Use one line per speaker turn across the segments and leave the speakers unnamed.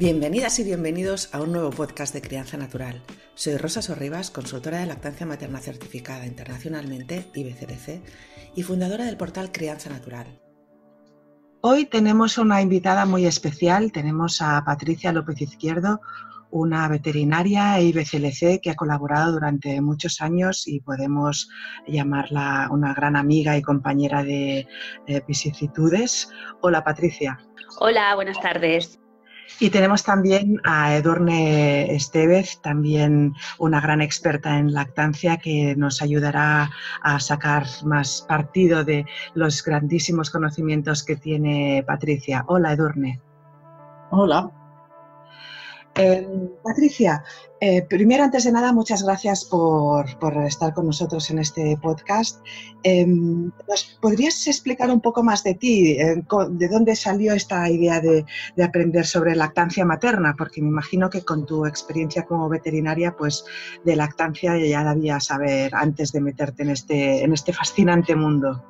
Bienvenidas y bienvenidos a un nuevo podcast de Crianza Natural. Soy Rosa Sorribas, consultora de lactancia materna certificada internacionalmente, IBCLC, y fundadora del portal Crianza Natural. Hoy tenemos una invitada muy especial, tenemos a Patricia López Izquierdo, una veterinaria IBCLC que ha colaborado durante muchos años y podemos llamarla una gran amiga y compañera de vicisitudes. Hola Patricia.
Hola, buenas tardes.
Y tenemos también a Edurne Estevez, también una gran experta en lactancia que nos ayudará a sacar más partido de los grandísimos conocimientos que tiene Patricia. Hola Edurne.
Hola.
Patricia, primero, antes de nada, muchas gracias por estar con nosotros en este podcast. ¿Nos podrías explicar un poco más de ti? ¿De dónde salió esta idea de aprender sobre lactancia materna? Porque me imagino que con tu experiencia como veterinaria, pues de lactancia ya debías saber antes de meterte en este fascinante mundo.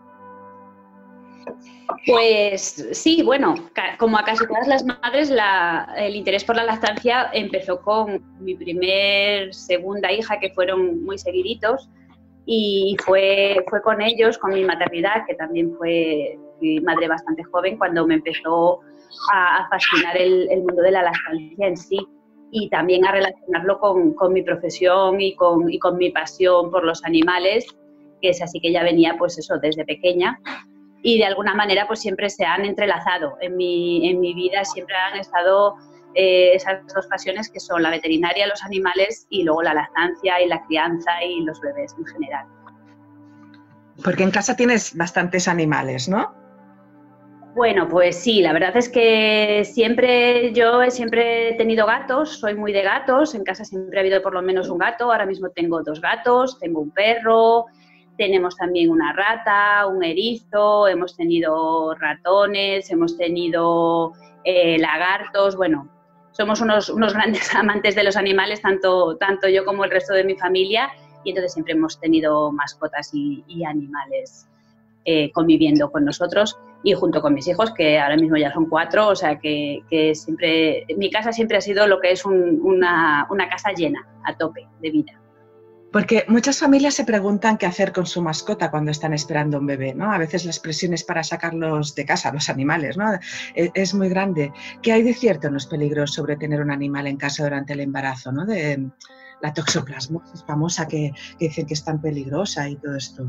Pues sí, bueno, como a casi todas las madres, el interés por la lactancia empezó con mi segunda hija, que fueron muy seguiditos, y fue con ellos, con mi maternidad, que también fui madre bastante joven, cuando me empezó a fascinar el mundo de la lactancia en sí, y también a relacionarlo con mi profesión y con mi pasión por los animales, que es así que ya venía, pues eso, desde pequeña. Y de alguna manera pues siempre se han entrelazado. En mi vida siempre han estado esas dos pasiones, que son la veterinaria, los animales, y luego la lactancia y la crianza y los bebés en general.
Porque en casa tienes bastantes animales, ¿no?
Bueno, pues sí, la verdad es que yo siempre he tenido gatos, soy muy de gatos, en casa siempre ha habido por lo menos un gato, ahora mismo tengo 2 gatos, tengo un perro. Tenemos también una rata, un erizo, hemos tenido ratones, hemos tenido lagartos. Bueno, somos unos grandes amantes de los animales, tanto yo como el resto de mi familia, y entonces siempre hemos tenido mascotas y animales conviviendo con nosotros y junto con mis hijos, que ahora mismo ya son 4, o sea que siempre, mi casa siempre ha sido lo que es una casa llena, a tope de vida.
Porque muchas familias se preguntan qué hacer con su mascota cuando están esperando un bebé, ¿no? A veces las presiones para sacarlos de casa, los animales, ¿no? Es muy grande. ¿Qué hay de cierto en los peligros sobre tener un animal en casa durante el embarazo, ¿no? De la toxoplasmosis famosa que dicen que es tan peligrosa y todo esto.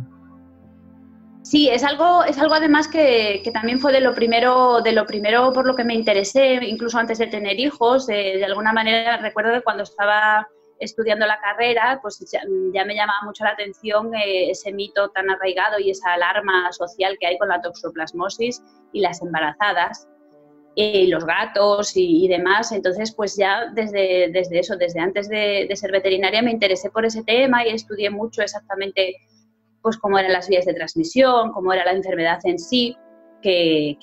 Sí, es algo además que también fue de lo primero por lo que me interesé, incluso antes de tener hijos. De alguna manera recuerdo que cuando estaba estudiando la carrera, pues ya me llamaba mucho la atención ese mito tan arraigado y esa alarma social que hay con la toxoplasmosis y las embarazadas, los gatos y demás. Entonces, pues ya desde antes de ser veterinaria me interesé por ese tema y estudié mucho exactamente pues cómo eran las vías de transmisión, cómo era la enfermedad en sí, que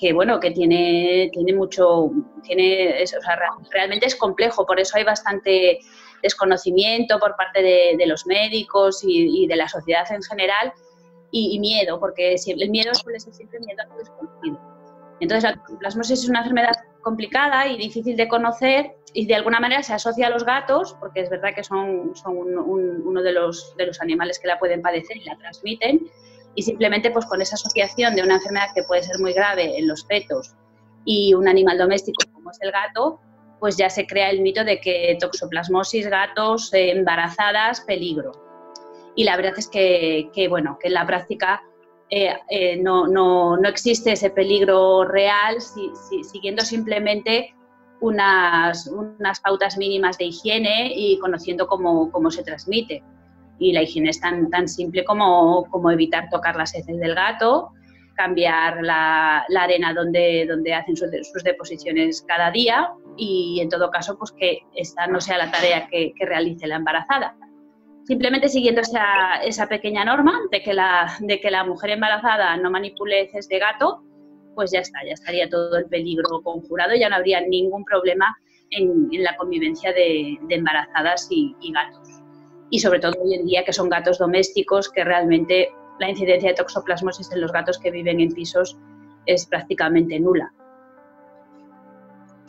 realmente es complejo, por eso hay bastante desconocimiento por parte de los médicos y de la sociedad en general, y miedo, porque el miedo suele ser siempre miedo a lo desconocido. Entonces la toxoplasmosis es una enfermedad complicada y difícil de conocer, y de alguna manera se asocia a los gatos, porque es verdad que son uno de los animales que la pueden padecer y la transmiten, y simplemente pues con esa asociación de una enfermedad que puede ser muy grave en los fetos y un animal doméstico como es el gato, pues ya se crea el mito de que toxoplasmosis, gatos, embarazadas, peligro. Y la verdad es que en la práctica no existe ese peligro real, siguiendo simplemente unas pautas mínimas de higiene y conociendo cómo se transmite. Y la higiene es tan simple como evitar tocar las heces del gato, cambiar la arena donde hacen sus deposiciones cada día, y en todo caso pues que esta no sea la tarea que realice la embarazada. Simplemente siguiendo esa pequeña norma de que la mujer embarazada no manipule heces de gato, pues ya estaría todo el peligro conjurado, ya no habría ningún problema en la convivencia de embarazadas y gatos. Y sobre todo hoy en día, que son gatos domésticos, que realmente la incidencia de toxoplasmosis en los gatos que viven en pisos es prácticamente nula.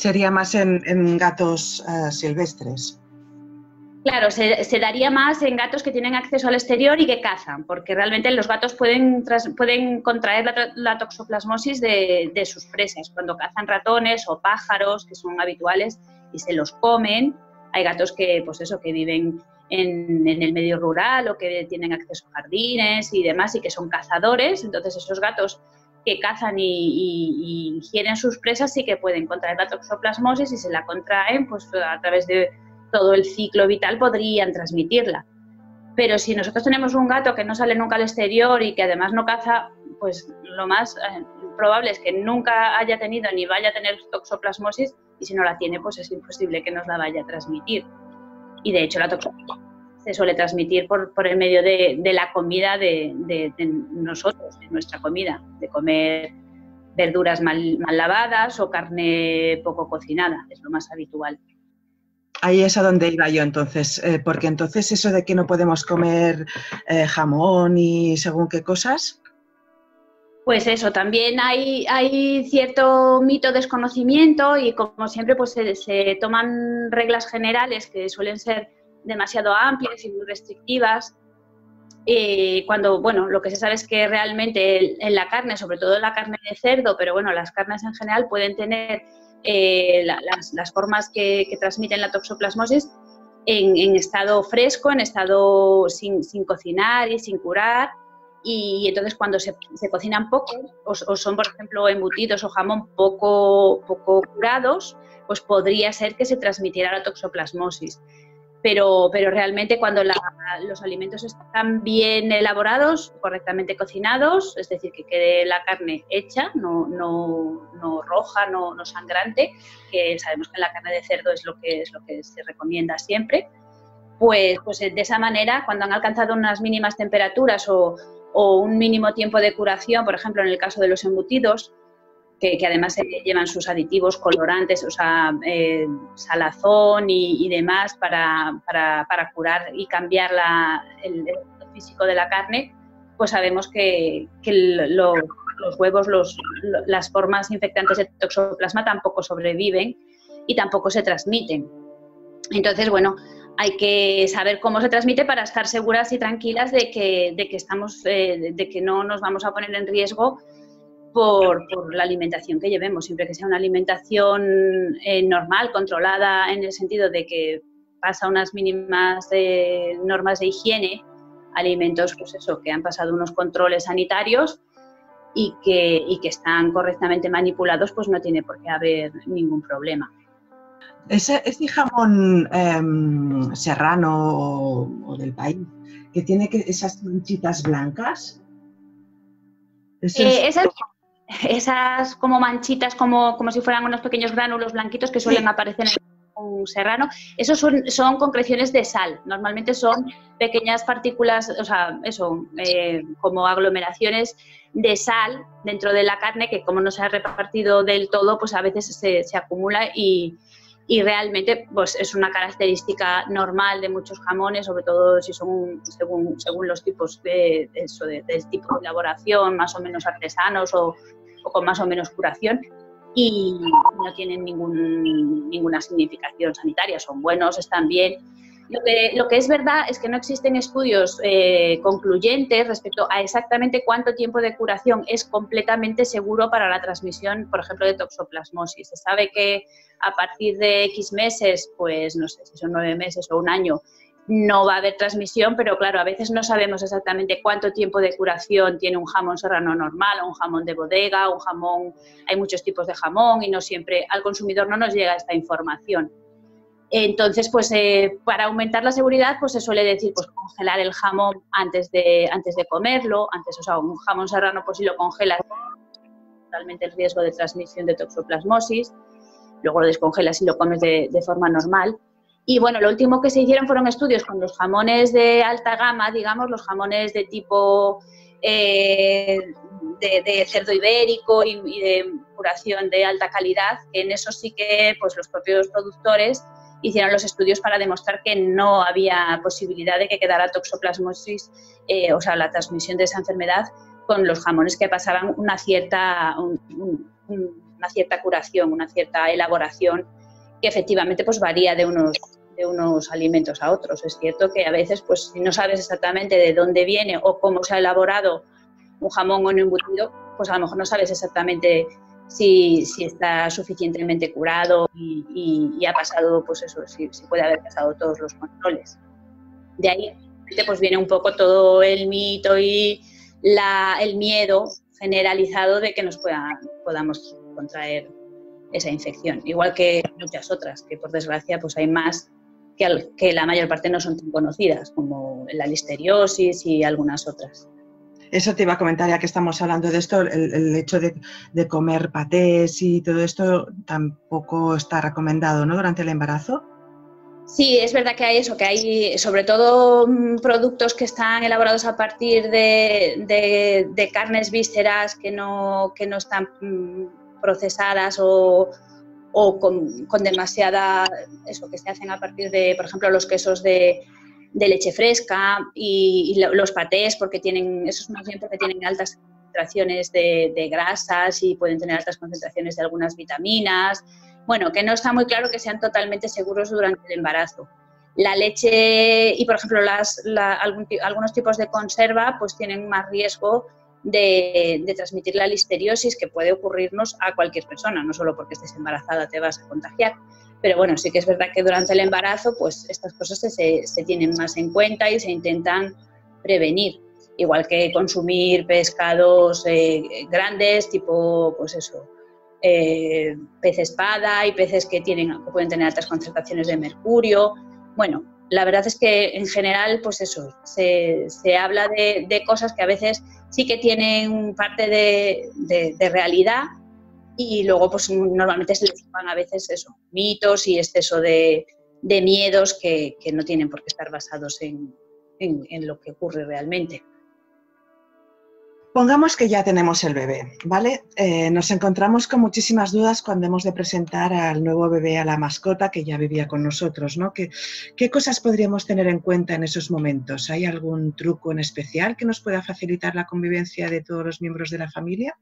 Sería más en gatos silvestres.
Claro, se daría más en gatos que tienen acceso al exterior y que cazan, porque realmente los gatos pueden contraer la toxoplasmosis de sus presas. Cuando cazan ratones o pájaros, que son habituales, y se los comen, hay gatos que, pues eso, que viven en el medio rural o que tienen acceso a jardines y demás y que son cazadores. Entonces esos gatos que cazan y ingieren sus presas sí que pueden contraer la toxoplasmosis, y se la contraen pues a través de todo el ciclo vital podrían transmitirla. Pero si nosotros tenemos un gato que no sale nunca al exterior y que además no caza, pues lo más probable es que nunca haya tenido ni vaya a tener toxoplasmosis, y si no la tiene, pues es imposible que nos la vaya a transmitir. Y de hecho la toxoplasmosis se suele transmitir por el medio de la comida de nosotros, de nuestra comida, de comer verduras mal lavadas o carne poco cocinada, es lo más habitual.
Ahí es a donde iba yo entonces, porque entonces eso de que no podemos comer jamón y según qué cosas.
Pues eso, también hay cierto mito, desconocimiento, y como siempre pues se toman reglas generales que suelen ser demasiado amplias y muy restrictivas, cuando, bueno, lo que se sabe es que realmente en la carne, sobre todo en la carne de cerdo, pero bueno, las carnes en general pueden tener las formas que transmiten la toxoplasmosis en estado fresco, en estado sin cocinar y sin curar, y entonces cuando se cocinan poco o son, por ejemplo, embutidos o jamón poco curados, pues podría ser que se transmitiera la toxoplasmosis. Pero realmente cuando los alimentos están bien elaborados, correctamente cocinados, es decir, que quede la carne hecha, no roja, no sangrante, que sabemos que la carne de cerdo es lo que se recomienda siempre, pues de esa manera, cuando han alcanzado unas mínimas temperaturas o un mínimo tiempo de curación, por ejemplo, en el caso de los embutidos, que además llevan sus aditivos, colorantes, o sea, salazón y demás para curar y cambiar el efecto físico de la carne, pues sabemos que los huevos, las formas infectantes de toxoplasma tampoco sobreviven y tampoco se transmiten. Entonces, bueno, hay que saber cómo se transmite para estar seguras y tranquilas de que no nos vamos a poner en riesgo por la alimentación que llevemos, siempre que sea una alimentación normal, controlada, en el sentido de que pasa unas mínimas normas de higiene, alimentos pues eso, que han pasado unos controles sanitarios y que están correctamente manipulados, pues no tiene por qué haber ningún problema.
Ese jamón serrano o del país, que tiene esas manchitas blancas,
esas como manchitas, como si fueran unos pequeños gránulos blanquitos que suelen aparecer en un serrano, esos son concreciones de sal. Normalmente son pequeñas partículas, o sea, como aglomeraciones de sal dentro de la carne que, como no se ha repartido del todo, pues a veces se acumula y realmente pues es una característica normal de muchos jamones, sobre todo si son según los tipos del tipo de elaboración, más o menos artesanos o con más o menos curación, y no tienen ninguna significación sanitaria, son buenos, están bien. Lo que es verdad es que no existen estudios concluyentes respecto a exactamente cuánto tiempo de curación es completamente seguro para la transmisión, por ejemplo, de toxoplasmosis. Se sabe que a partir de X meses, pues no sé si son 9 meses o un año, no va a haber transmisión, pero claro, a veces no sabemos exactamente cuánto tiempo de curación tiene un jamón serrano normal o un jamón de bodega, hay muchos tipos de jamón y no siempre al consumidor no nos llega esta información. Entonces, pues para aumentar la seguridad, pues se suele decir pues congelar el jamón antes de comerlo, o sea, un jamón serrano, pues si lo congelas, totalmente el riesgo de transmisión de toxoplasmosis, luego lo descongelas y lo comes de forma normal. Y bueno, lo último que se hicieron fueron estudios con los jamones de alta gama, digamos, los jamones de tipo de cerdo ibérico y de curación de alta calidad. En eso sí que pues los propios productores hicieron los estudios para demostrar que no había posibilidad de que quedara toxoplasmosis, o sea, la transmisión de esa enfermedad con los jamones que pasaban una cierta curación, una cierta elaboración que efectivamente pues varía de unos alimentos a otros. Es cierto que a veces pues si no sabes exactamente de dónde viene o cómo se ha elaborado un jamón o un embutido, pues a lo mejor no sabes exactamente si está suficientemente curado y ha pasado, pues eso, si puede haber pasado todos los controles. De ahí pues viene un poco todo el mito y el miedo generalizado de que podamos contraer esa infección, igual que muchas otras, que por desgracia pues hay más que la mayor parte no son tan conocidas, como la listeriosis y algunas otras.
Eso te iba a comentar, ya que estamos hablando de esto, el hecho de comer patés y todo esto tampoco está recomendado, ¿no?, durante el embarazo.
Sí, es verdad que hay eso, que hay sobre todo productos que están elaborados a partir de carnes vísceras que no están procesadas o con demasiada, eso, que se hacen a partir de, por ejemplo, los quesos de leche fresca y los patés, porque esos más bien porque tienen altas concentraciones de grasas y pueden tener altas concentraciones de algunas vitaminas. Bueno, que no está muy claro que sean totalmente seguros durante el embarazo. La leche y, por ejemplo, algunos tipos de conserva pues tienen más riesgo de transmitir la listeriosis, que puede ocurrirnos a cualquier persona, no solo porque estés embarazada te vas a contagiar. Pero bueno, sí que es verdad que durante el embarazo pues estas cosas se tienen más en cuenta y se intentan prevenir. Igual que consumir pescados grandes, tipo, pues eso, pez espada y peces que pueden tener altas concentraciones de mercurio. Bueno, la verdad es que en general, pues eso, se habla de cosas que a veces sí que tienen parte de realidad y luego pues normalmente se les llaman a veces eso, mitos y exceso de miedos que no tienen por qué estar basados en lo que ocurre realmente.
Pongamos que ya tenemos el bebé, ¿vale? Nos encontramos con muchísimas dudas cuando hemos de presentar al nuevo bebé a la mascota que ya vivía con nosotros, ¿no? ¿Qué cosas podríamos tener en cuenta en esos momentos? ¿Hay algún truco en especial que nos pueda facilitar la convivencia de todos los miembros de la familia?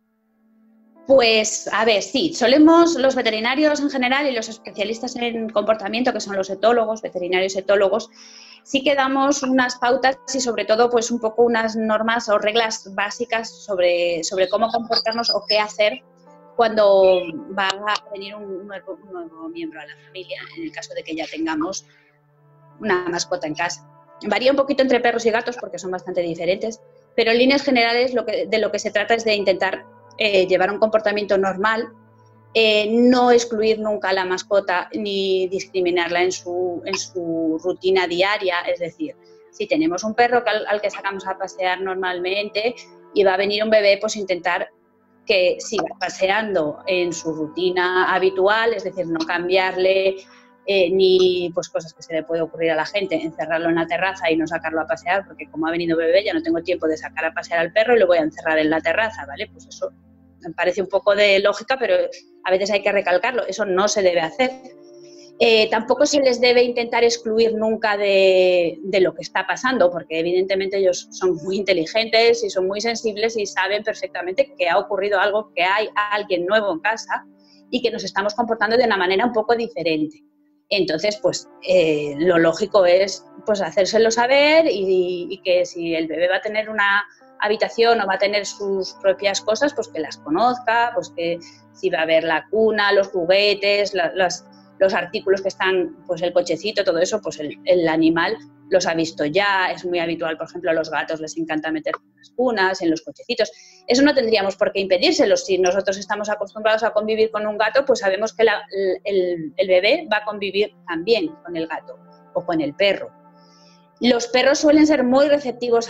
Pues, a ver, sí, solemos los veterinarios en general y los especialistas en comportamiento, que son los etólogos, veterinarios etólogos, sí que damos unas pautas y sobre todo pues un poco unas normas o reglas básicas sobre cómo comportarnos o qué hacer cuando va a venir un nuevo miembro a la familia, en el caso de que ya tengamos una mascota en casa. Varía un poquito entre perros y gatos porque son bastante diferentes, pero en líneas generales de lo que se trata es de intentar llevar un comportamiento normal, no excluir nunca a la mascota ni discriminarla en su rutina diaria. Es decir, si tenemos un perro al que sacamos a pasear normalmente y va a venir un bebé, pues intentar que siga paseando en su rutina habitual, es decir, no cambiarle ni pues cosas que se le puede ocurrir a la gente, encerrarlo en la terraza y no sacarlo a pasear, porque como ha venido bebé ya no tengo tiempo de sacar a pasear al perro y lo voy a encerrar en la terraza, ¿vale? Pues eso me parece un poco de lógica, pero a veces hay que recalcarlo, eso no se debe hacer. Tampoco se les debe intentar excluir nunca de lo que está pasando, porque evidentemente ellos son muy inteligentes y son muy sensibles y saben perfectamente que ha ocurrido algo, que hay alguien nuevo en casa y que nos estamos comportando de una manera un poco diferente. Entonces, pues lo lógico es pues hacérselo saber y que si el bebé va a tener una habitación o va a tener sus propias cosas, pues que las conozca, pues que si va a ver la cuna, los juguetes, los artículos que están, pues el cochecito, todo eso, pues el animal los ha visto ya. Es muy habitual, por ejemplo, a los gatos les encanta meter en las cunas, en los cochecitos. Eso no tendríamos por qué impedírselo. Si nosotros estamos acostumbrados a convivir con un gato, pues sabemos que el bebé va a convivir también con el gato o con el perro. Los perros suelen ser muy receptivos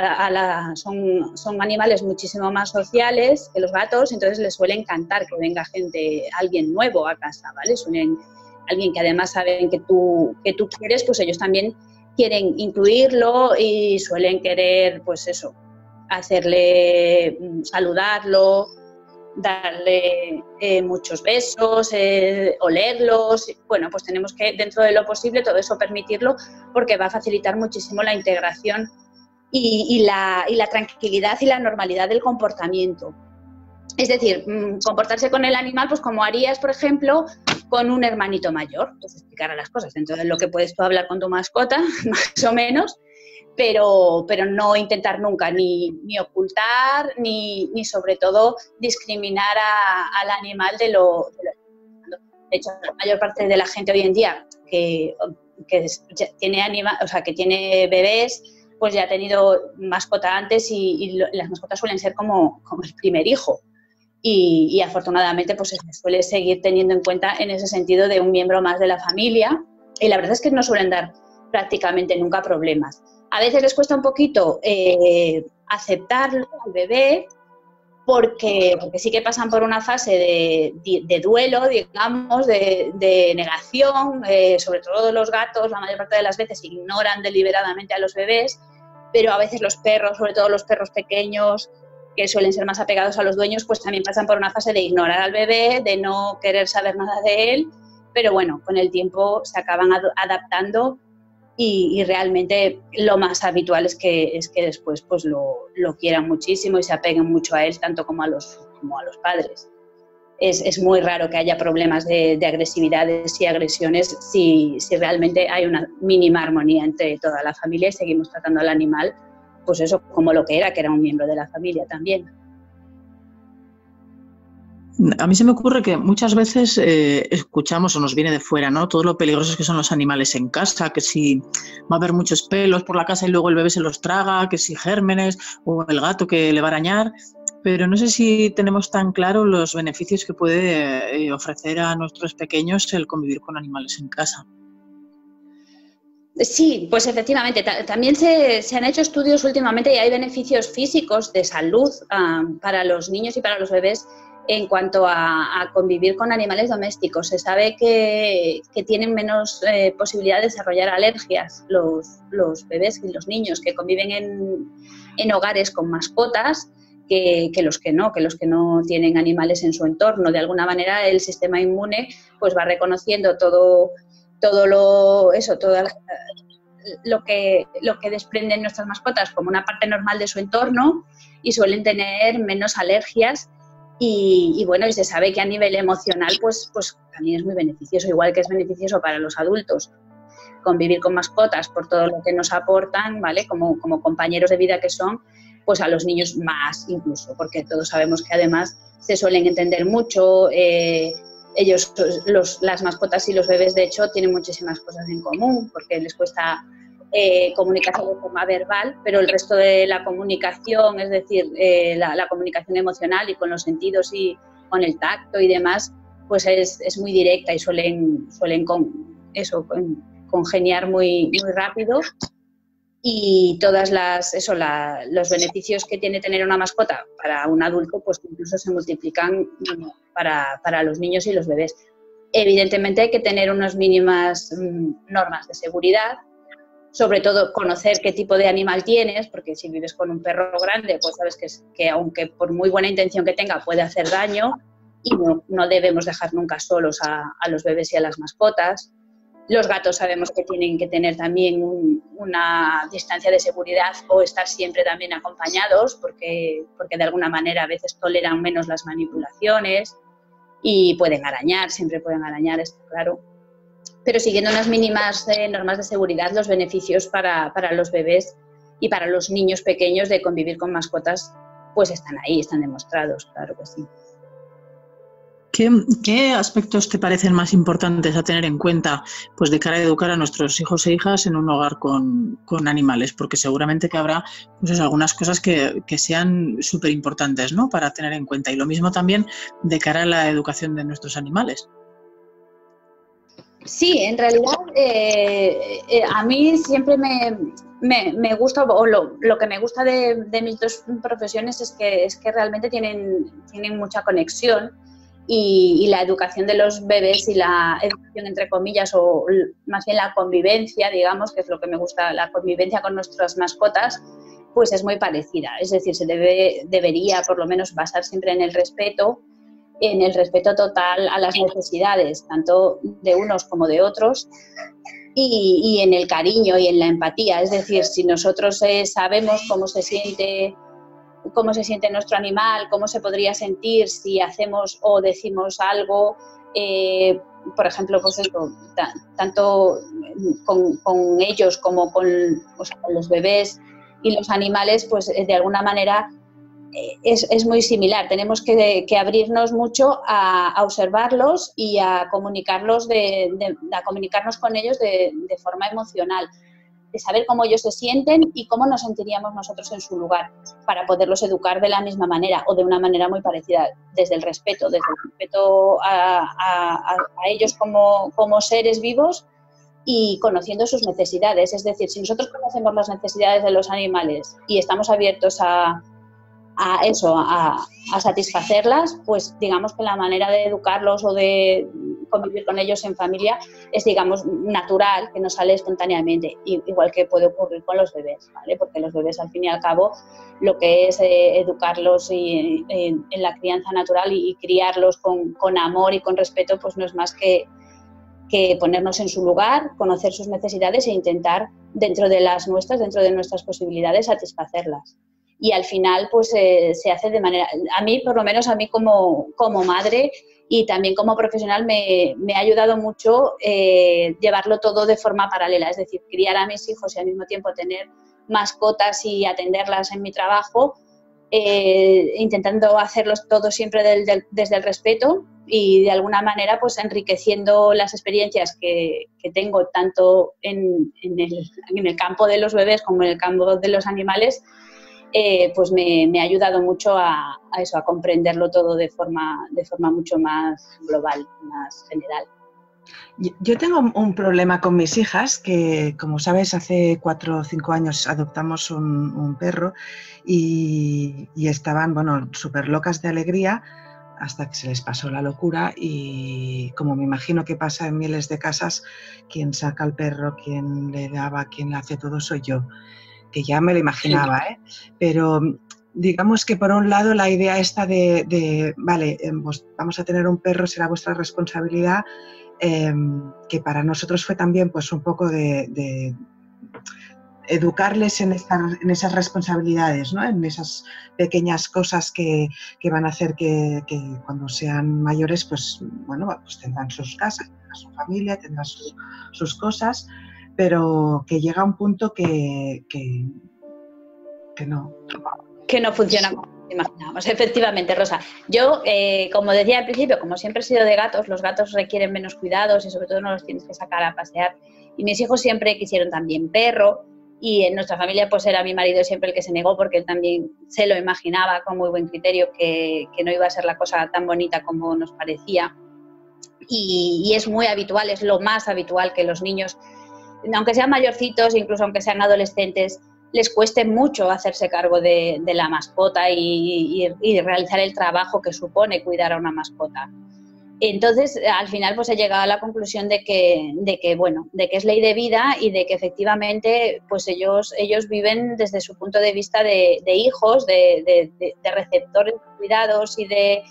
son animales muchísimo más sociales que los gatos, entonces les suele encantar que venga alguien nuevo a casa, ¿vale? Alguien que además saben que tú quieres, pues ellos también quieren incluirlo y suelen querer, pues eso, saludarlo, darle muchos besos, olerlos. Bueno, pues tenemos que, dentro de lo posible, todo eso permitirlo, porque va a facilitar muchísimo la integración y la tranquilidad y la normalidad del comportamiento. Es decir, comportarse con el animal pues como harías, por ejemplo, con un hermanito mayor, pues explicar las cosas dentro de lo que puedes tú hablar con tu mascota, más o menos, pero no intentar nunca ni ocultar, ni sobre todo discriminar al animal de lo. De hecho, la mayor parte de la gente hoy en día que tiene bebés, pues ya ha tenido mascota antes y las mascotas suelen ser como el primer hijo. Y afortunadamente pues se suele seguir teniendo en cuenta en ese sentido de un miembro más de la familia, y la verdad es que no suelen dar prácticamente nunca problemas. A veces les cuesta un poquito aceptarlo al bebé, porque sí que pasan por una fase de duelo, digamos, de negación, sobre todo los gatos, la mayor parte de las veces ignoran deliberadamente a los bebés, pero a veces los perros, sobre todo los perros pequeños, que suelen ser más apegados a los dueños, pues también pasan por una fase de ignorar al bebé, de no querer saber nada de él, pero bueno, con el tiempo se acaban adaptando y realmente lo más habitual es que después pues lo quieran muchísimo y se apeguen mucho a él, tanto como a los padres. Es muy raro que haya problemas de agresividades y agresiones si realmente hay una mínima armonía entre toda la familia y seguimos tratando al animal pues eso, como lo que era un miembro de la familia también.
A mí se me ocurre que muchas veces escuchamos o nos viene de fuera, ¿no? Todo lo peligrosos que son los animales en casa, que si va a haber muchos pelos por la casa y luego el bebé se los traga, que si gérmenes o el gato que le va a arañar, pero no sé si tenemos tan claro los beneficios que puede ofrecer a nuestros pequeños el convivir con animales en casa.
Sí, pues efectivamente, también se han hecho estudios últimamente y hay beneficios físicos de salud para los niños y para los bebés en cuanto a convivir con animales domésticos. Se sabe que tienen menos posibilidad de desarrollar alergias los bebés y los niños que conviven en hogares con mascotas que los que no tienen animales en su entorno. De alguna manera el sistema inmune pues va reconociendo todo lo que desprenden nuestras mascotas como una parte normal de su entorno y suelen tener menos alergias y bueno, y se sabe que a nivel emocional pues también es muy beneficioso, igual que es beneficioso para los adultos convivir con mascotas por todo lo que nos aportan, ¿vale? Como compañeros de vida que son, pues a los niños más incluso, porque todos sabemos que además se suelen entender mucho. Ellos, las mascotas y los bebés, de hecho, tienen muchísimas cosas en común porque les cuesta comunicarse de forma verbal, pero el resto de la comunicación, es decir, la comunicación emocional y con los sentidos y con el tacto y demás, pues es muy directa y suelen congeniar muy rápido. Y todas los beneficios que tiene tener una mascota para un adulto, pues incluso se multiplican para los niños y los bebés. Evidentemente hay que tener unas mínimas normas de seguridad, sobre todo conocer qué tipo de animal tienes, porque si vives con un perro grande, pues sabes que aunque por muy buena intención que tenga puede hacer daño y no debemos dejar nunca solos a los bebés y a las mascotas. Los gatos sabemos que tienen que tener también una distancia de seguridad o estar siempre también acompañados porque de alguna manera a veces toleran menos las manipulaciones y pueden arañar, siempre pueden arañar, está claro. Pero siguiendo unas mínimas normas de seguridad, los beneficios para los bebés y para los niños pequeños de convivir con mascotas pues están ahí, están demostrados, claro que sí.
¿Qué aspectos te parecen más importantes a tener en cuenta pues de cara a educar a nuestros hijos e hijas en un hogar con animales? Porque seguramente que habrá pues algunas cosas que sean súper importantes, ¿no?, para tener en cuenta. Y lo mismo también de cara a la educación de nuestros animales.
Sí, en realidad a mí siempre me gusta, o lo que me gusta de mis dos profesiones es que realmente tienen mucha conexión. Y la educación de los bebés y la educación, entre comillas, o más bien la convivencia, digamos, que es lo que me gusta, la convivencia con nuestras mascotas, pues es muy parecida. Es decir, debería por lo menos basar siempre en el respeto total a las necesidades, tanto de unos como de otros, y en el cariño y en la empatía. Es decir, si nosotros sabemos cómo se siente cómo se siente nuestro animal, cómo se podría sentir si hacemos o decimos algo. Por ejemplo, pues esto, tanto con ellos como con los bebés y los animales, pues de alguna manera es muy similar. Tenemos que abrirnos mucho a observarlos y a comunicarnos con ellos de forma emocional, de saber cómo ellos se sienten y cómo nos sentiríamos nosotros en su lugar, para poderlos educar de la misma manera o de una manera muy parecida, desde el respeto a ellos como seres vivos y conociendo sus necesidades. Es decir, si nosotros conocemos las necesidades de los animales y estamos abiertos a satisfacerlas, pues digamos que la manera de educarlos o de convivir con ellos en familia es, digamos, natural, que nos sale espontáneamente, igual que puede ocurrir con los bebés, ¿vale? Porque los bebés, al fin y al cabo, lo que es educarlos en la crianza natural y criarlos con amor y con respeto, pues no es más que ponernos en su lugar, conocer sus necesidades e intentar, dentro de nuestras posibilidades, satisfacerlas. Y al final pues se hace de manera, a mí, por lo menos a mí como madre y también como profesional, me ha ayudado mucho llevarlo todo de forma paralela, es decir, criar a mis hijos y al mismo tiempo tener mascotas y atenderlas en mi trabajo, intentando hacerlos todo siempre desde el respeto y de alguna manera pues enriqueciendo las experiencias que tengo tanto en el campo de los bebés como en el campo de los animales. Pues me ha ayudado mucho a comprenderlo todo de forma mucho más global, más general.
Yo tengo un problema con mis hijas, que como sabes, hace 4 o 5 años adoptamos un perro y estaban, bueno, súper locas de alegría hasta que se les pasó la locura, y como me imagino que pasa en miles de casas, quien saca al perro, quien le daba, quien le hace todo soy yo, que ya me lo imaginaba, ¿eh? Pero digamos que por un lado la idea esta de vale, pues vamos a tener un perro, será vuestra responsabilidad, que para nosotros fue también pues un poco de educarles en esas responsabilidades, ¿no? En esas pequeñas cosas que van a hacer que cuando sean mayores, pues bueno, pues tendrán sus casas, tendrán su familia, tendrán sus cosas, pero que llega un punto que no.
Que no funciona como imaginamos. Efectivamente, Rosa. Yo, como decía al principio, como siempre he sido de gatos, los gatos requieren menos cuidados y sobre todo no los tienes que sacar a pasear. Y mis hijos siempre quisieron también perro, y en nuestra familia pues era mi marido siempre el que se negó, porque él también se lo imaginaba con muy buen criterio que no iba a ser la cosa tan bonita como nos parecía. Y es muy habitual, es lo más habitual que los niños, aunque sean mayorcitos, incluso aunque sean adolescentes, les cueste mucho hacerse cargo de la mascota y realizar el trabajo que supone cuidar a una mascota. Entonces, al final, pues he llegado a la conclusión de que es ley de vida y de que efectivamente, pues ellos viven desde su punto de vista de hijos, de receptores de cuidados y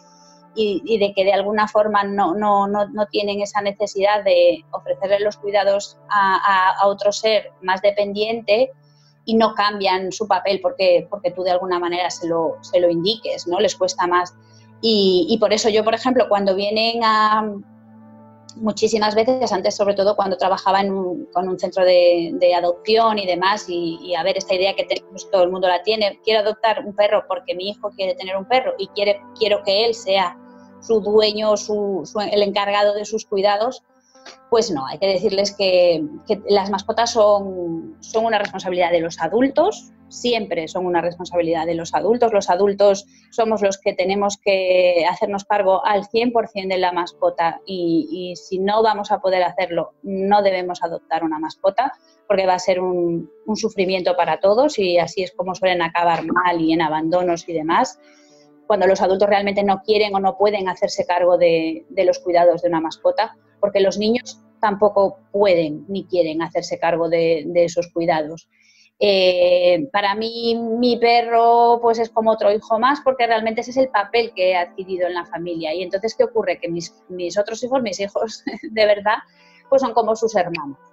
de que de alguna forma no tienen esa necesidad de ofrecerle los cuidados a otro ser más dependiente, y no cambian su papel porque tú de alguna manera se lo indiques, ¿no? Les cuesta más. Y por eso yo, por ejemplo, cuando vienen muchísimas veces, antes sobre todo cuando trabajaba con un centro de adopción y demás, y a ver, esta idea que tenemos, todo el mundo la tiene, quiero adoptar un perro porque mi hijo quiere tener un perro y quiero que él sea su dueño, el encargado de sus cuidados. Pues no, hay que decirles que las mascotas son una responsabilidad de los adultos, siempre son una responsabilidad de los adultos. Los adultos somos los que tenemos que hacernos cargo al 100% de la mascota, y si no vamos a poder hacerlo, no debemos adoptar una mascota, porque va a ser un sufrimiento para todos, y así es como suelen acabar mal y en abandonos y demás, cuando los adultos realmente no quieren o no pueden hacerse cargo de los cuidados de una mascota, porque los niños tampoco pueden ni quieren hacerse cargo de esos cuidados. Para mí, mi perro pues es como otro hijo más, porque realmente ese es el papel que he adquirido en la familia. Y entonces, ¿qué ocurre? Que mis otros hijos, mis hijos de verdad, pues son como sus hermanos.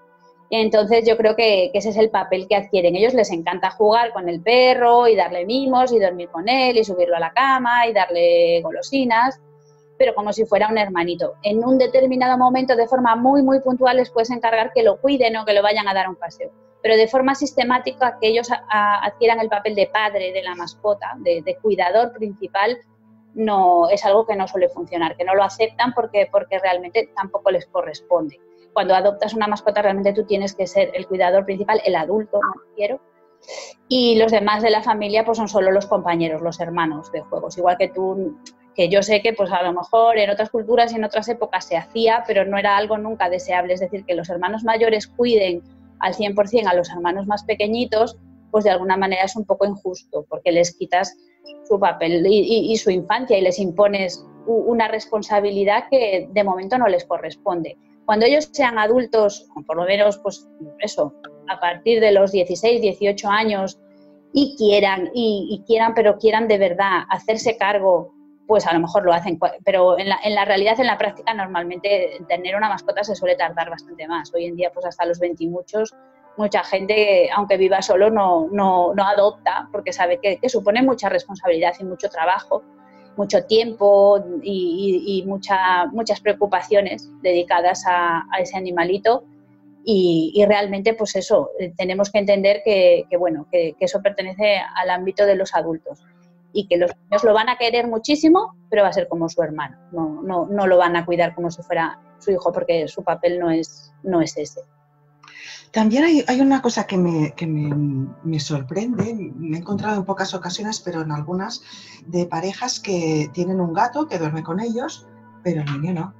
Entonces yo creo que ese es el papel que adquieren. Ellos les encanta jugar con el perro y darle mimos y dormir con él y subirlo a la cama y darle golosinas, pero como si fuera un hermanito. En un determinado momento, de forma muy, muy puntual, les puedes encargar que lo cuiden o que lo vayan a dar un paseo. Pero de forma sistemática, que ellos adquieran el papel de padre de la mascota, de cuidador principal, no es algo que no suele funcionar, que no lo aceptan porque realmente tampoco les corresponde. Cuando adoptas una mascota, realmente tú tienes que ser el cuidador principal, el adulto, no quiero, y los demás de la familia pues son solo los compañeros, los hermanos de juegos. Igual que tú, que yo sé que pues a lo mejor en otras culturas y en otras épocas se hacía, pero no era algo nunca deseable. Es decir, que los hermanos mayores cuiden al 100% a los hermanos más pequeñitos, pues de alguna manera es un poco injusto, porque les quitas su papel y su infancia y les impones una responsabilidad que de momento no les corresponde. Cuando ellos sean adultos, por lo menos pues eso, a partir de los 16, 18 años y quieran, pero quieran de verdad hacerse cargo, pues a lo mejor lo hacen, pero en la realidad, en la práctica, normalmente tener una mascota se suele tardar bastante más. Hoy en día, pues hasta los 20 y muchos, mucha gente, aunque viva solo, no adopta, porque sabe que supone mucha responsabilidad y mucho trabajo, mucho tiempo y muchas preocupaciones dedicadas a ese animalito. Y realmente, pues eso, tenemos que entender que eso pertenece al ámbito de los adultos y que los niños lo van a querer muchísimo, pero va a ser como su hermano, no lo van a cuidar como si fuera su hijo, porque su papel no es ese.
También hay una cosa que me sorprende, me he encontrado en pocas ocasiones, pero en algunas, de parejas que tienen un gato que duerme con ellos, pero el niño no.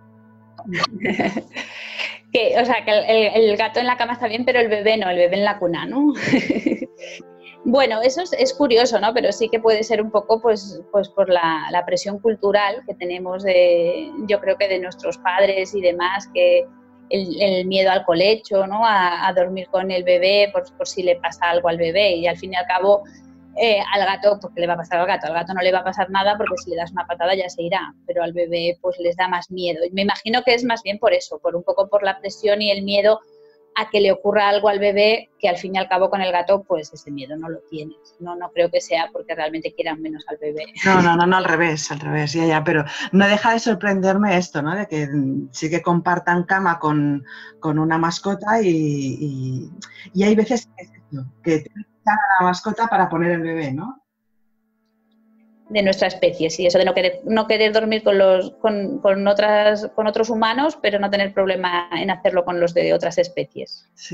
Que el gato en la cama está bien, pero el bebé no, el bebé en la cuna, ¿no? Bueno, eso es curioso, ¿no? Pero sí que puede ser un poco pues por la presión cultural que tenemos yo creo que de nuestros padres y demás, que el miedo al colecho, ¿no? A dormir con el bebé por si le pasa algo al bebé, y al fin y al cabo al gato, porque le va a pasar al gato no le va a pasar nada porque si le das una patada ya se irá, pero al bebé pues les da más miedo. Y me imagino que es más bien por eso, un poco por la presión y el miedo a que le ocurra algo al bebé, que al fin y al cabo con el gato pues ese miedo no lo tienes. No creo que sea porque realmente quieran menos al bebé.
No, al revés, ya, pero no deja de sorprenderme esto, ¿no? De que sí que compartan cama con una mascota y hay veces que a la mascota para poner el bebé, ¿no?
De nuestra especie, sí, eso de no querer dormir con otros humanos, pero no tener problema en hacerlo con los de otras especies.
Sí.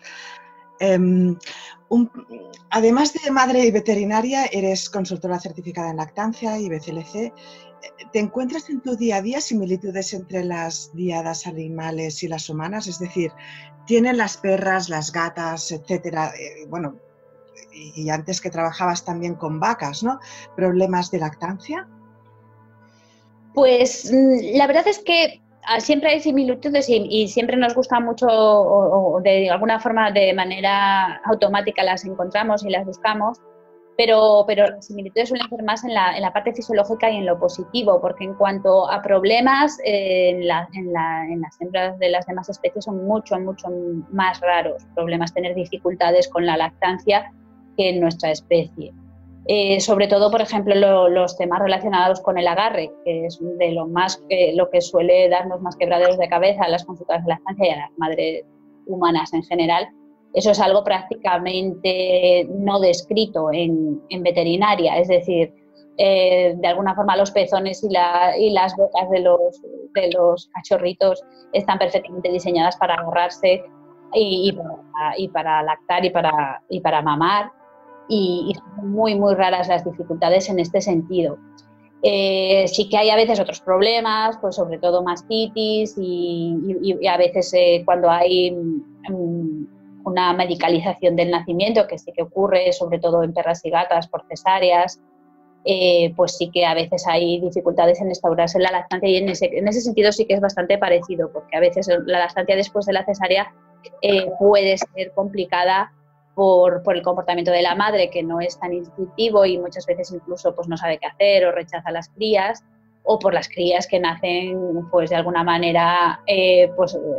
Además de madre y veterinaria, eres consultora certificada en lactancia y BCLC. ¿Te encuentras en tu día a día similitudes entre las diadas animales y las humanas? Es decir, ¿tienen las perras, las gatas, etcétera? Y antes que trabajabas también con vacas, ¿no? ¿Problemas de lactancia?
Pues la verdad es que siempre hay similitudes y siempre nos gusta mucho o de alguna forma, de manera automática las encontramos y las buscamos, pero las similitudes suelen ser más en la parte fisiológica y en lo positivo, porque en cuanto a problemas en las hembras de las demás especies son mucho más raros problemas, tener dificultades con la lactancia que en nuestra especie. Sobre todo, por ejemplo, los temas relacionados con el agarre, que es de lo que suele darnos más quebraderos de cabeza a las consultas de lactancia y a las madres humanas en general. Eso es algo prácticamente no descrito en veterinaria, es decir, de alguna forma los pezones y las bocas de los cachorritos están perfectamente diseñadas para agarrarse y para lactar y para mamar. Y son muy raras las dificultades en este sentido. Sí que hay a veces otros problemas, pues sobre todo mastitis y a veces cuando hay una medicalización del nacimiento, que sí que ocurre sobre todo en perras y gatas por cesáreas, pues sí que a veces hay dificultades en instaurarse la lactancia, y en ese sentido sí que es bastante parecido, porque a veces la lactancia después de la cesárea puede ser complicada por el comportamiento de la madre, que no es tan intuitivo y muchas veces incluso pues no sabe qué hacer o rechaza a las crías, o por las crías que nacen pues de alguna manera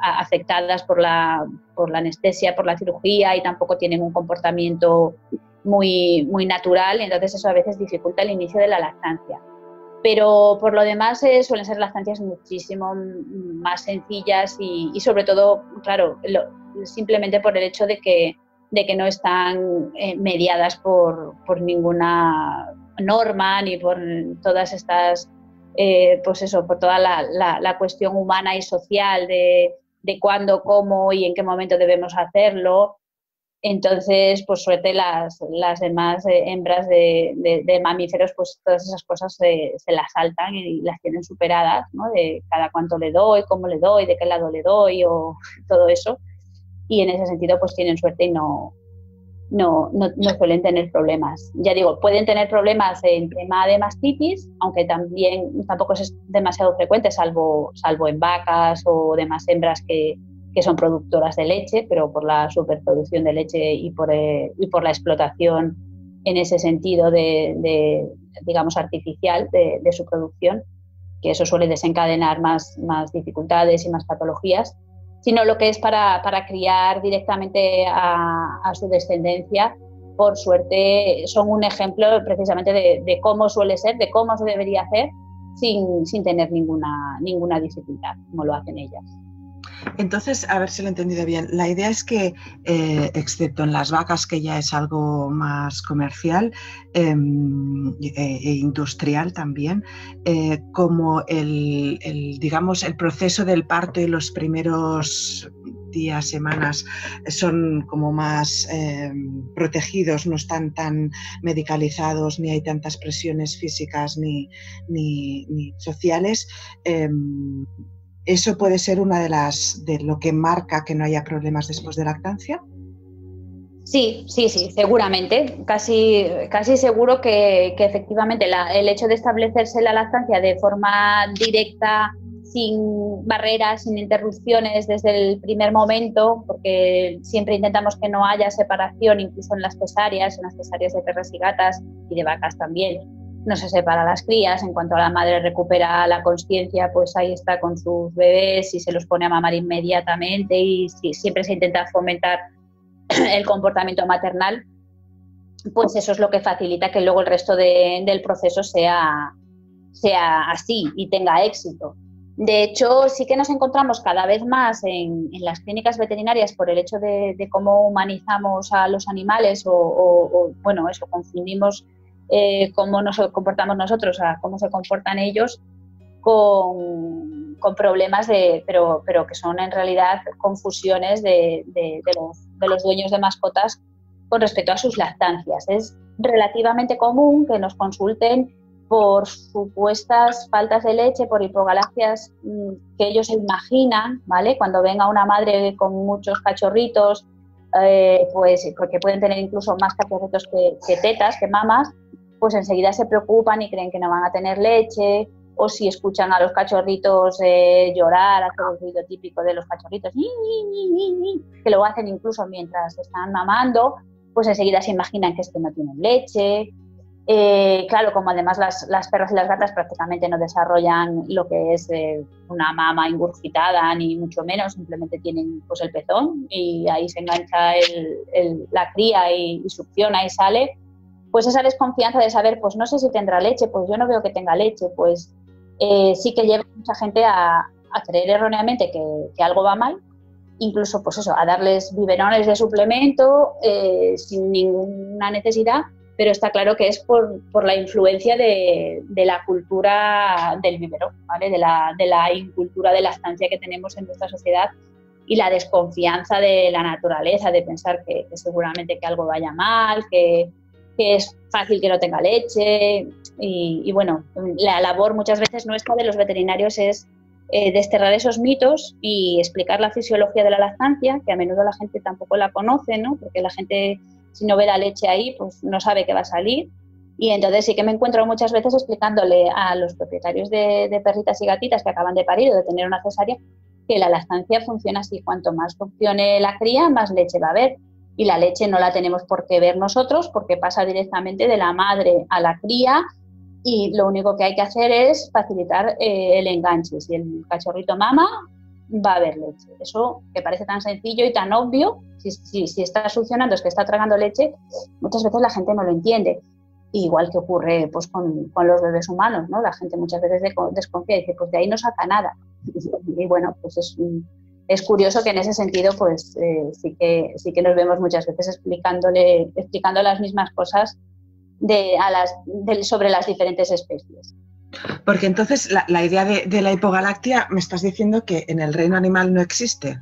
afectadas por la anestesia, por la cirugía, y tampoco tienen un comportamiento muy, muy natural, entonces eso a veces dificulta el inicio de la lactancia. Pero por lo demás suelen ser lactancias muchísimo más sencillas y sobre todo, claro, simplemente por el hecho de que no están mediadas por ninguna norma ni por todas estas, pues eso, por toda la cuestión humana y social de cuándo, cómo y en qué momento debemos hacerlo. Entonces, por suerte, las demás hembras de mamíferos, pues todas esas cosas se las saltan y las tienen superadas, ¿no? De cada cuánto le doy, cómo le doy, de qué lado le doy o todo eso. Y en ese sentido, pues tienen suerte y no suelen tener problemas. Ya digo, pueden tener problemas en tema de mastitis, aunque tampoco es demasiado frecuente, salvo en vacas o demás hembras que son productoras de leche, pero por la superproducción de leche y por la explotación en ese sentido digamos, artificial de su producción, que eso suele desencadenar más dificultades y más patologías, sino lo que es para criar directamente a su descendencia. Por suerte son un ejemplo precisamente de cómo suele ser, de cómo se debería hacer sin tener ninguna dificultad, como lo hacen ellas.
Entonces, a ver si lo he entendido bien, la idea es que, excepto en las vacas, que ya es algo más comercial e industrial también, como digamos, el proceso del parto y los primeros días, semanas, son como más protegidos, no están tan medicalizados, ni hay tantas presiones físicas ni sociales. ¿Eso puede ser una de lo que marca que no haya problemas después de lactancia?
Sí, seguramente. Casi seguro que efectivamente el hecho de establecerse la lactancia de forma directa, sin barreras, sin interrupciones desde el primer momento, porque siempre intentamos que no haya separación, incluso en las cesáreas de perras y gatas y de vacas también. No se separa las crías, en cuanto a la madre recupera la consciencia, pues ahí está con sus bebés y se los pone a mamar inmediatamente, y siempre se intenta fomentar el comportamiento maternal, pues eso es lo que facilita que luego el resto del proceso sea así y tenga éxito. De hecho, sí que nos encontramos cada vez más en las clínicas veterinarias, por el hecho de cómo humanizamos a los animales o bueno, eso, confundimos cómo nos comportamos nosotros a cómo se comportan ellos, con problemas pero que son en realidad confusiones de los dueños de mascotas con respecto a sus lactancias. Es relativamente común que nos consulten por supuestas faltas de leche, por hipogalaxias que ellos se imaginan, ¿vale? Cuando ven a una madre con muchos cachorritos, pues porque pueden tener incluso más cachorritos que tetas, que mamas, pues enseguida se preocupan y creen que no van a tener leche, o si escuchan a los cachorritos llorar, hacer el ruido típico de los cachorritos, que lo hacen incluso mientras están mamando, pues enseguida se imaginan que es que no tienen leche. Claro, como además las perras y las gatas prácticamente no desarrollan lo que es una mama ingurgitada, ni mucho menos, simplemente tienen pues el pezón y ahí se engancha la cría y succiona y sale. Pues esa desconfianza de saber, pues no sé si tendrá leche, pues yo no veo que tenga leche, pues sí que lleva mucha gente a creer erróneamente que algo va mal, incluso pues eso, a darles biberones de suplemento sin ninguna necesidad, pero está claro que es por la influencia de la cultura del biberón, ¿vale? de la incultura de lactancia que tenemos en nuestra sociedad, y la desconfianza de la naturaleza, de pensar que seguramente que algo vaya mal, que es fácil que no tenga leche, y bueno, la labor muchas veces nuestra de los veterinarios es desterrar esos mitos y explicar la fisiología de la lactancia, que a menudo la gente tampoco la conoce, ¿no? Porque la gente, si no ve la leche ahí, pues no sabe qué va a salir. Y entonces sí que me encuentro muchas veces explicándole a los propietarios de perritas y gatitas que acaban de parir o de tener una cesárea, que la lactancia funciona así: cuanto más funcione la cría, más leche va a haber. Y la leche no la tenemos por qué ver nosotros, porque pasa directamente de la madre a la cría, y lo único que hay que hacer es facilitar el enganche. Si el cachorrito mama, va a haber leche. Eso que parece tan sencillo y tan obvio, si está succionando, es que está tragando leche, muchas veces la gente no lo entiende. Igual que ocurre pues, con los bebés humanos, ¿no? La gente muchas veces desconfía y dice, pues de ahí no saca nada. Y bueno, pues es curioso que en ese sentido pues sí que nos vemos muchas veces explicando las mismas cosas sobre las diferentes especies.
Porque entonces la idea de la hipogalactia, me estás diciendo que en el reino animal no existe.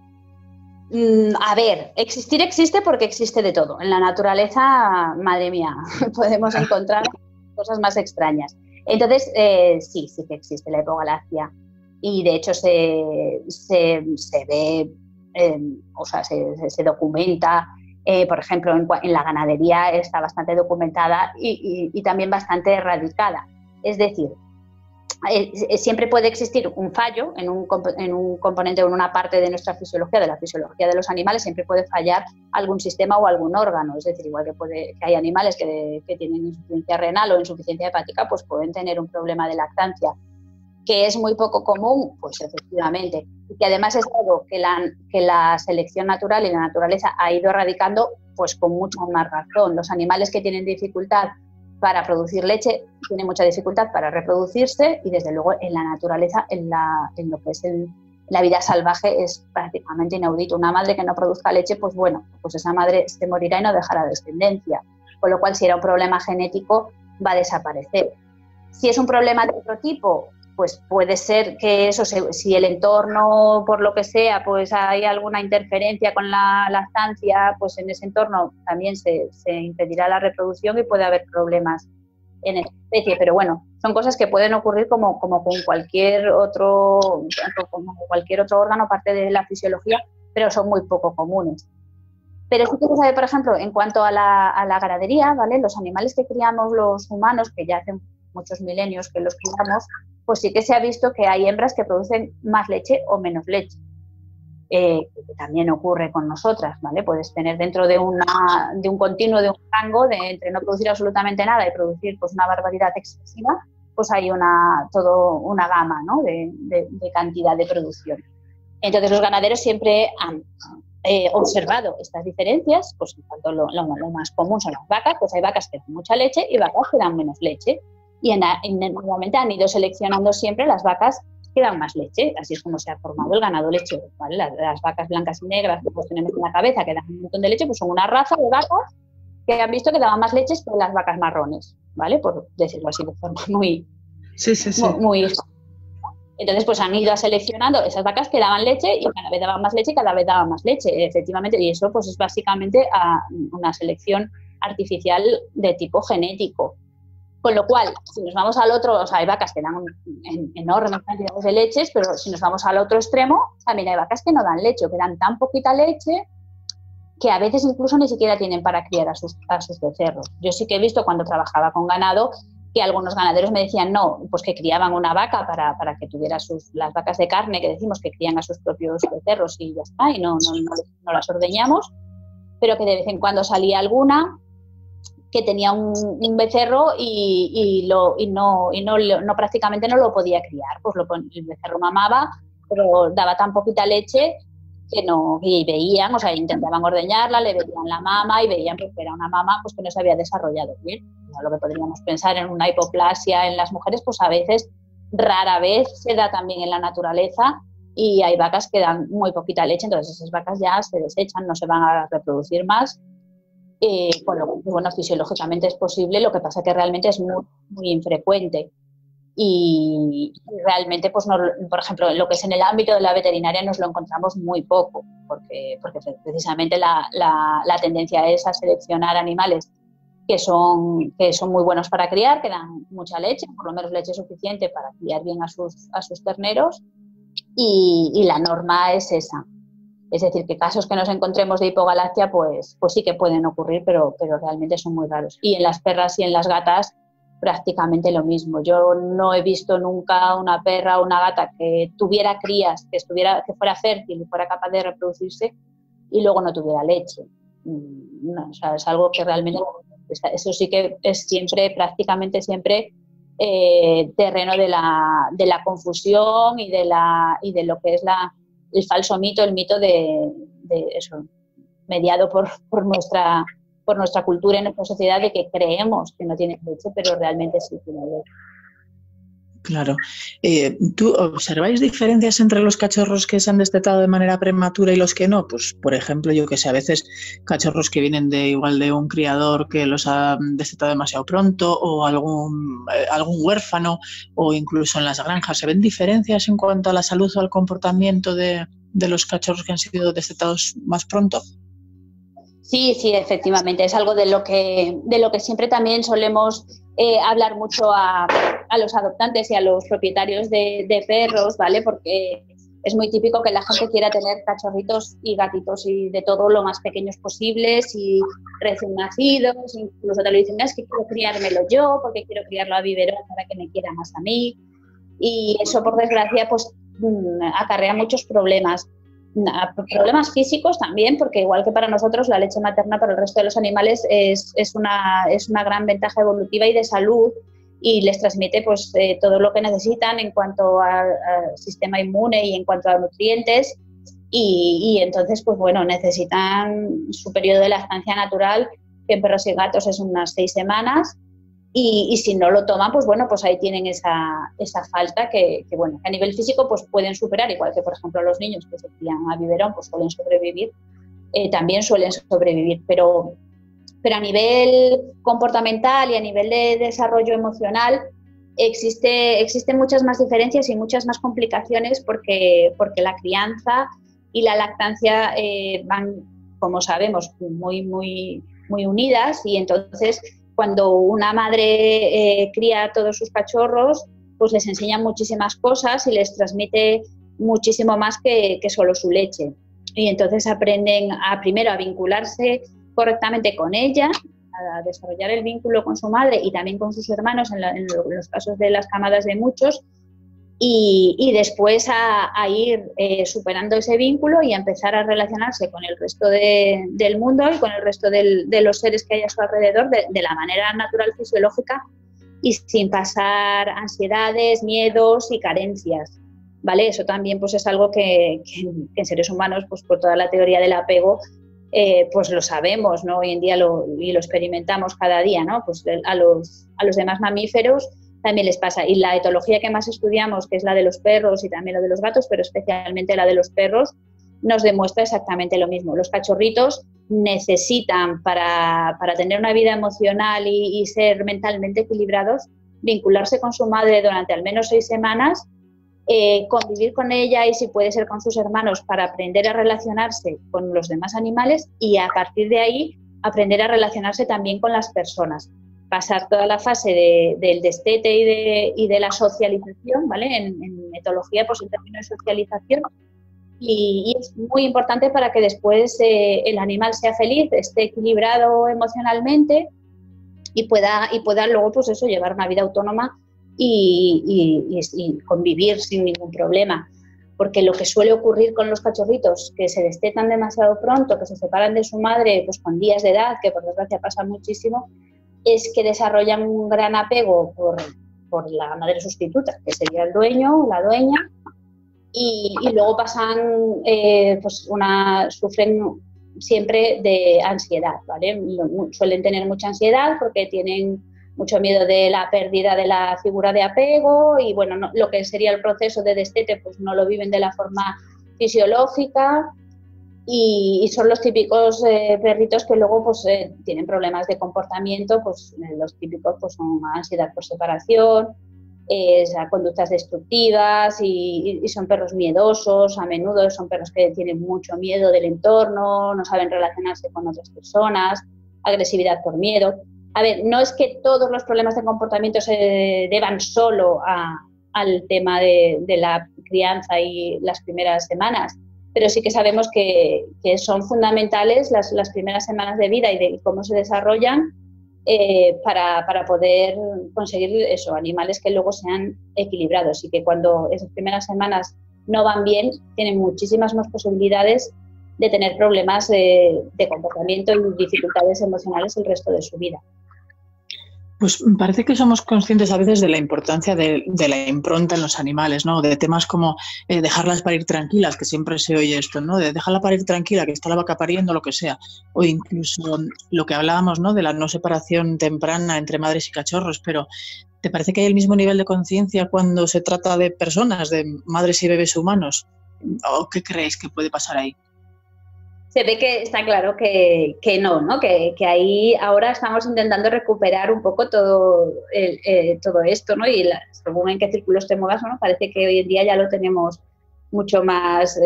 A ver, existir existe porque existe de todo. En la naturaleza, madre mía, podemos encontrar cosas más extrañas. Entonces, sí que existe la hipogalactia. Y de hecho se ve, o sea, se documenta. Por ejemplo, en la ganadería está bastante documentada y también bastante erradicada. Es decir, siempre puede existir un fallo en un componente o en una parte de nuestra fisiología, de la fisiología de los animales, siempre puede fallar algún sistema o algún órgano. Es decir, igual que hay animales que tienen insuficiencia renal o insuficiencia hepática, pues pueden tener un problema de lactancia, que es muy poco común, pues efectivamente, y que además es algo que la selección natural y la naturaleza ha ido erradicando, pues con mucha más razón. Los animales que tienen dificultad para producir leche tienen mucha dificultad para reproducirse y desde luego en la naturaleza, en lo que es la vida salvaje es prácticamente inaudito. Una madre que no produzca leche, pues bueno, pues esa madre se morirá y no dejará descendencia, con lo cual si era un problema genético va a desaparecer. Si es un problema de otro tipo, pues puede ser que eso, si el entorno, por lo que sea, pues hay alguna interferencia con la lactancia, pues en ese entorno también se impedirá la reproducción y puede haber problemas en esa especie. Pero bueno, son cosas que pueden ocurrir como con cualquier otro órgano, parte de la fisiología, pero son muy poco comunes. Pero sí que se sabe, por ejemplo, en cuanto a la ganadería, ¿vale? Los animales que criamos los humanos, que ya hacen muchos milenios que los criamos, pues sí que se ha visto que hay hembras que producen más leche o menos leche. También ocurre con nosotras, ¿vale? Puedes tener dentro de un continuo, de un rango, entre no producir absolutamente nada y producir pues una barbaridad excesiva, pues hay una gama, ¿no? de cantidad de producción. Entonces los ganaderos siempre han observado estas diferencias, pues en cuanto lo más común son las vacas, pues hay vacas que dan mucha leche y vacas que dan menos leche. Y normalmente han ido seleccionando siempre las vacas que dan más leche. Así es como se ha formado el ganado lechero, ¿vale? Las vacas blancas y negras que pues tenemos en la cabeza, que dan un montón de leche, pues son una raza de vacas que han visto que daban más leches que las vacas marrones, ¿vale? Por decirlo así de forma muy...
Sí.
Muy... Entonces, pues han ido seleccionando esas vacas que daban leche y cada vez daban más leche y cada vez daban más leche, efectivamente. Y eso pues es básicamente una selección artificial de tipo genético. Con lo cual, si nos vamos al otro, o sea, hay vacas que dan enormes cantidades de leches, pero si nos vamos al otro extremo, también hay vacas que no dan leche o que dan tan poquita leche que a veces incluso ni siquiera tienen para criar a sus becerros. Yo sí que he visto cuando trabajaba con ganado que algunos ganaderos me decían no, pues que criaban una vaca para que tuviera las vacas de carne, que decimos que crían a sus propios becerros y ya está, y no las ordeñamos, pero que de vez en cuando salía alguna que tenía un becerro y prácticamente no lo podía criar. Pues el becerro mamaba, pero daba tan poquita leche y veían, o sea, intentaban ordeñarla, le veían la mama y veían pues, que era una mama pues, que no se había desarrollado bien. Lo que podríamos pensar en una hipoplasia en las mujeres, pues a veces, rara vez, se da también en la naturaleza y hay vacas que dan muy poquita leche, entonces esas vacas ya se desechan, no se van a reproducir más. Bueno, fisiológicamente es posible, lo que pasa que realmente es muy, muy infrecuente y realmente, pues no, por ejemplo, en lo que es en el ámbito de la veterinaria nos lo encontramos muy poco, porque precisamente la tendencia es a seleccionar animales que son muy buenos para criar, que dan mucha leche, por lo menos leche suficiente para criar bien a sus terneros y la norma es esa. Es decir, que casos que nos encontremos de hipogalactia, pues sí que pueden ocurrir, pero realmente son muy raros. Y en las perras y en las gatas prácticamente lo mismo. Yo no he visto nunca una perra o una gata que tuviera crías, que fuera fértil y fuera capaz de reproducirse y luego no tuviera leche. No, o sea, es algo que realmente, eso sí que es prácticamente siempre terreno de la confusión y de lo que es el falso mito, el mito de eso, mediado por nuestra cultura y nuestra sociedad, de que creemos que no tiene leche, pero realmente sí tiene leche.
Claro. ¿Tú observáis diferencias entre los cachorros que se han destetado de manera prematura y los que no? Pues, por ejemplo, yo que sé, a veces cachorros que vienen de un criador que los ha destetado demasiado pronto, o algún huérfano, o incluso en las granjas. ¿Se ven diferencias en cuanto a la salud o al comportamiento de los cachorros que han sido destetados más pronto?
Sí, efectivamente. Es algo de lo que siempre también solemos hablar mucho a los adoptantes y a los propietarios de perros, ¿vale? Porque es muy típico que la gente quiera tener cachorritos y gatitos y de todo lo más pequeños posibles y recién nacidos. Incluso te lo dicen, es que quiero criármelo yo porque quiero criarlo a biberón para que me quiera más a mí. Y eso, por desgracia, pues acarrea muchos problemas. Problemas físicos también, porque igual que para nosotros la leche materna, para el resto de los animales es una gran ventaja evolutiva y de salud, y les transmite pues todo lo que necesitan en cuanto al sistema inmune y en cuanto a nutrientes, y entonces pues bueno, necesitan su periodo de lactancia natural, que en perros y gatos es unas 6 semanas, y si no lo toman, pues bueno, pues ahí tienen esa falta que bueno, que a nivel físico pues pueden superar, igual que por ejemplo los niños que se crían a biberón pues suelen sobrevivir, también suelen sobrevivir, pero a nivel comportamental y a nivel de desarrollo emocional existen muchas más diferencias y muchas más complicaciones, porque la crianza y la lactancia van, como sabemos, muy, muy, muy unidas, y entonces cuando una madre cría a todos sus cachorros, pues les enseña muchísimas cosas y les transmite muchísimo más que solo su leche. Y entonces aprenden primero a vincularse correctamente con ella, a desarrollar el vínculo con su madre y también con sus hermanos en los casos de las camadas de muchos, y después a ir superando ese vínculo y a empezar a relacionarse con el resto del mundo y con el resto de los seres que hay a su alrededor de la manera natural, fisiológica, y sin pasar ansiedades, miedos y carencias, ¿vale? Eso también pues es algo que en seres humanos, pues por toda la teoría del apego, pues lo sabemos, ¿no? Hoy en día lo experimentamos cada día, ¿no? Pues a los demás mamíferos también les pasa. Y la etología que más estudiamos, que es la de los perros y también la de los gatos, pero especialmente la de los perros, nos demuestra exactamente lo mismo. Los cachorritos necesitan, para tener una vida emocional y ser mentalmente equilibrados, vincularse con su madre durante al menos 6 semanas, convivir con ella y, si puede ser, con sus hermanos, para aprender a relacionarse con los demás animales, y a partir de ahí aprender a relacionarse también con las personas. Pasar toda la fase del destete y de la socialización, ¿vale? En etología, pues el término de socialización, y es muy importante para que después el animal sea feliz, esté equilibrado emocionalmente y pueda luego pues eso, llevar una vida autónoma y convivir sin ningún problema. Porque lo que suele ocurrir con los cachorritos que se destetan demasiado pronto, que se separan de su madre pues con días de edad, que por desgracia pasa muchísimo, es que desarrollan un gran apego por la madre sustituta, que sería el dueño o la dueña, y luego pasan, sufren siempre de ansiedad, ¿vale? Suelen tener mucha ansiedad porque tienen mucho miedo de la pérdida de la figura de apego, y bueno, lo que sería el proceso de destete pues no lo viven de la forma fisiológica. Y son los típicos perritos que luego pues tienen problemas de comportamiento, pues los típicos pues son ansiedad por separación, conductas destructivas, y son perros miedosos. A menudo son perros que tienen mucho miedo del entorno, no saben relacionarse con otras personas, agresividad por miedo. A ver, no es que todos los problemas de comportamiento se deban solo al tema de la crianza y las primeras semanas, pero sí que sabemos que son fundamentales las primeras semanas de vida y de cómo se desarrollan para poder conseguir eso, animales que luego sean equilibrados, y que cuando esas primeras semanas no van bien, tienen muchísimas más posibilidades de tener problemas de comportamiento y dificultades emocionales el resto de su vida.
Pues me parece que somos conscientes a veces de la importancia de la impronta en los animales, ¿no? De temas como dejarlas parir tranquilas, que siempre se oye esto, ¿no? De dejarla parir tranquila, que está la vaca pariendo, lo que sea. O incluso lo que hablábamos, ¿no? De la no separación temprana entre madres y cachorros. Pero ¿te parece que hay el mismo nivel de conciencia cuando se trata de personas, de madres y bebés humanos? ¿O qué creéis que puede pasar ahí?
Se ve que está claro que no, que ahí ahora estamos intentando recuperar un poco todo esto, ¿no? Y según en qué círculos te muevas, ¿no? Parece que hoy en día ya lo tenemos mucho más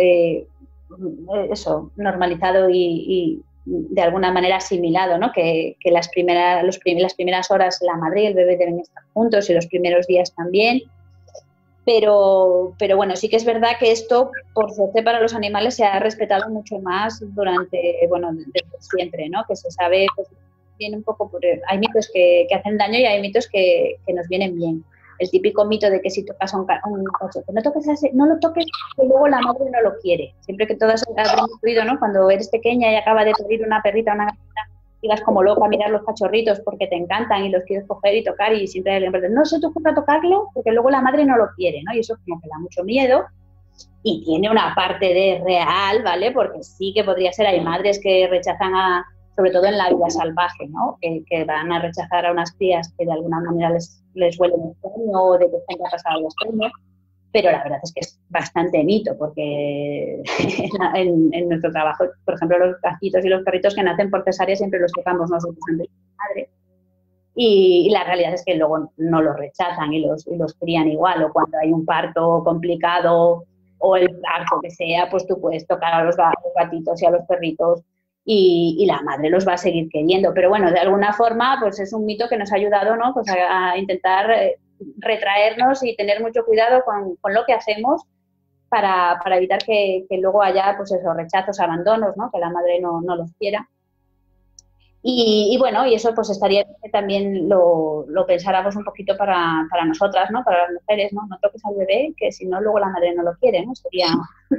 normalizado y de alguna manera asimilado, ¿no? Que las primeras horas la madre y el bebé deben estar juntos y los primeros días también. Pero bueno, sí que es verdad que esto, por suerte para los animales, se ha respetado mucho más desde siempre, ¿no? Que se sabe, pues, viene un poco hay mitos que hacen daño y hay mitos que nos vienen bien. El típico mito de que si tocas a un coche, que no lo toques, que luego la madre no lo quiere. Siempre que todas habremos oído, ¿no? Cuando eres pequeña y acaba de parir una perrita, una gatita, y vas como loca a mirar los cachorritos porque te encantan y los quieres coger y tocar y siempre no se te ocurra tocarlo porque luego la madre no lo quiere, ¿no? Y eso como que da mucho miedo y tiene una parte de real, ¿vale? Porque sí que podría ser, hay madres que rechazan sobre todo en la vida salvaje, ¿no? Que van a rechazar a unas crías que de alguna manera les huele el extraño o de que están pasados a los extraños. Pero la verdad es que es bastante mito, porque en nuestro trabajo, por ejemplo, los gatitos y los perritos que nacen por cesárea siempre los tocamos nosotros antes de la madre. Y la realidad es que luego no los rechazan y los crían igual. O cuando hay un parto complicado o el parto que sea, pues tú puedes tocar a los gatitos y a los perritos y la madre los va a seguir queriendo. Pero bueno, de alguna forma, pues es un mito que nos ha ayudado, ¿no? Pues a intentar retraernos y tener mucho cuidado con lo que hacemos para evitar que luego haya pues esos rechazos, abandonos, ¿no? Que la madre no los quiera. Y bueno, y eso pues estaría bien que también lo pensáramos un poquito para nosotras, ¿no? Para las mujeres, ¿no? No toques al bebé, que si no luego la madre no lo quiere, ¿no? Sería...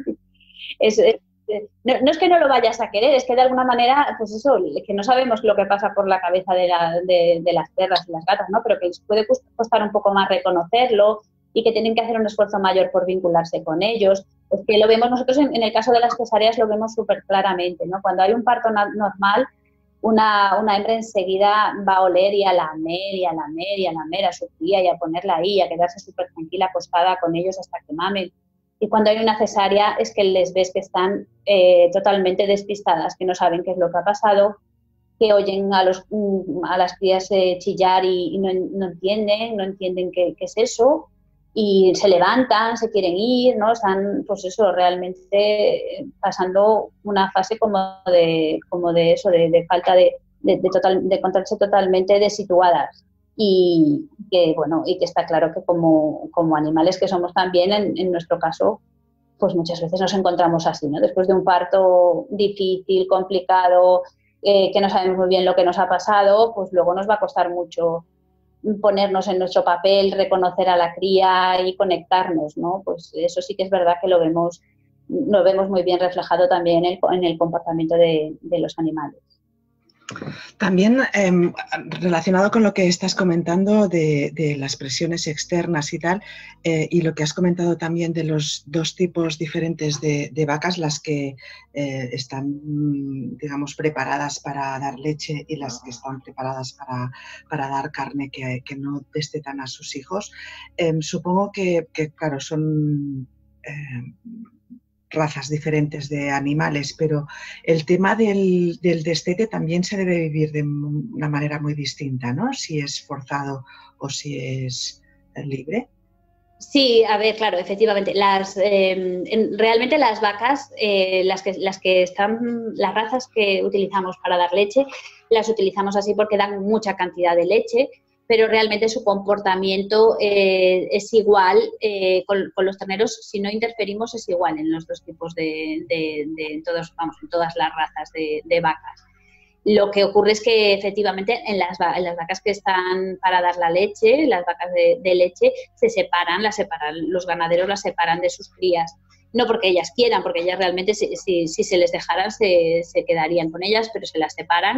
No es que no lo vayas a querer, es que de alguna manera, pues eso, que no sabemos lo que pasa por la cabeza de las perras y las gatas, ¿no? Pero que les puede costar un poco más reconocerlo y que tienen que hacer un esfuerzo mayor por vincularse con ellos. Es que lo vemos nosotros en el caso de las cesáreas, lo vemos súper claramente, ¿no? Cuando hay un parto normal, una hembra enseguida va a oler y a lamer a su cría y a ponerla ahí, y a quedarse súper tranquila acostada con ellos hasta que mamen. Y cuando hay una cesárea es que les ves que están totalmente despistadas, que no saben qué es lo que ha pasado, que oyen a las crías chillar y no entienden qué es eso, y se levantan, se quieren ir, ¿no? Están, pues eso, realmente pasando una fase como de falta de encontrarse totalmente desituadas. Y que está claro que como animales que somos también, en nuestro caso, pues muchas veces nos encontramos así, ¿no? Después de un parto difícil, complicado, que no sabemos muy bien lo que nos ha pasado, pues luego nos va a costar mucho ponernos en nuestro papel, reconocer a la cría y conectarnos, ¿no? Pues eso sí que es verdad que lo vemos muy bien reflejado también en el comportamiento de los animales.
También relacionado con lo que estás comentando de las presiones externas y tal, y lo que has comentado también de los dos tipos diferentes de vacas, las que están, digamos, preparadas para dar leche y las que están preparadas para dar carne que no destetan a sus hijos. Supongo que claro, son... razas diferentes de animales, pero el tema del destete también se debe vivir de una manera muy distinta, ¿no? Si es forzado o si es libre.
Sí, a ver, claro, efectivamente. Realmente las vacas, las razas que utilizamos para dar leche, las utilizamos así porque dan mucha cantidad de leche, pero realmente su comportamiento es igual con los terneros. Si no interferimos, es igual en los dos tipos en todas las razas de vacas. Lo que ocurre es que efectivamente en las vacas que están para dar la leche, las vacas de leche, los ganaderos las separan de sus crías. No porque ellas quieran, porque ellas realmente si se les dejaran se quedarían con ellas, pero se las separan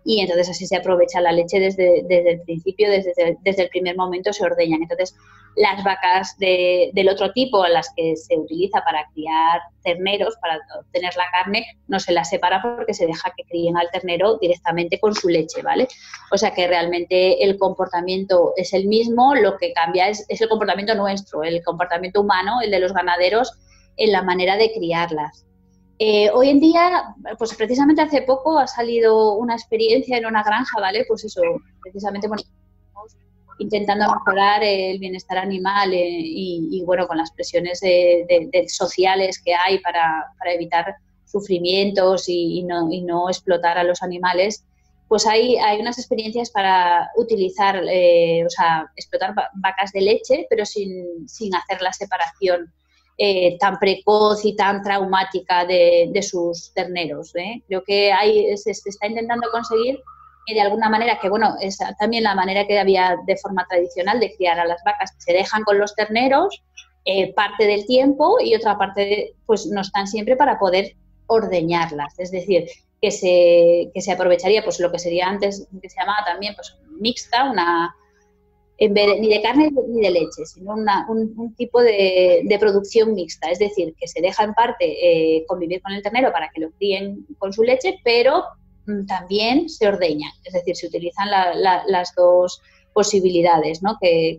y entonces así se aprovecha la leche desde el principio, desde el primer momento se ordeñan. Entonces, las vacas del otro tipo, a las que se utiliza para criar terneros, para obtener la carne, no se las separa porque se deja que críen al ternero directamente con su leche, ¿vale? O sea que realmente el comportamiento es el mismo, lo que cambia es el comportamiento nuestro, el comportamiento humano, el de los ganaderos, en la manera de criarlas. Hoy en día, pues precisamente hace poco ha salido una experiencia en una granja, ¿vale? Pues eso, precisamente bueno, intentando mejorar el bienestar animal y bueno, con las presiones sociales que hay para evitar sufrimientos y no explotar a los animales, pues hay unas experiencias para utilizar, o sea, explotar vacas de leche, pero sin hacer la separación tan precoz y tan traumática de sus terneros. Creo que se está intentando conseguir que de alguna manera, que bueno, es también la manera que había de forma tradicional de criar a las vacas, que se dejan con los terneros parte del tiempo y otra parte pues no están siempre para poder ordeñarlas. Es decir, que se aprovecharía pues lo que sería antes, que se llamaba también pues mixta, en vez ni de carne ni de leche, sino un tipo de producción mixta, es decir, que se deja en parte convivir con el ternero para que lo críen con su leche, pero también se ordeñan, es decir, se utilizan las dos posibilidades, ¿no? que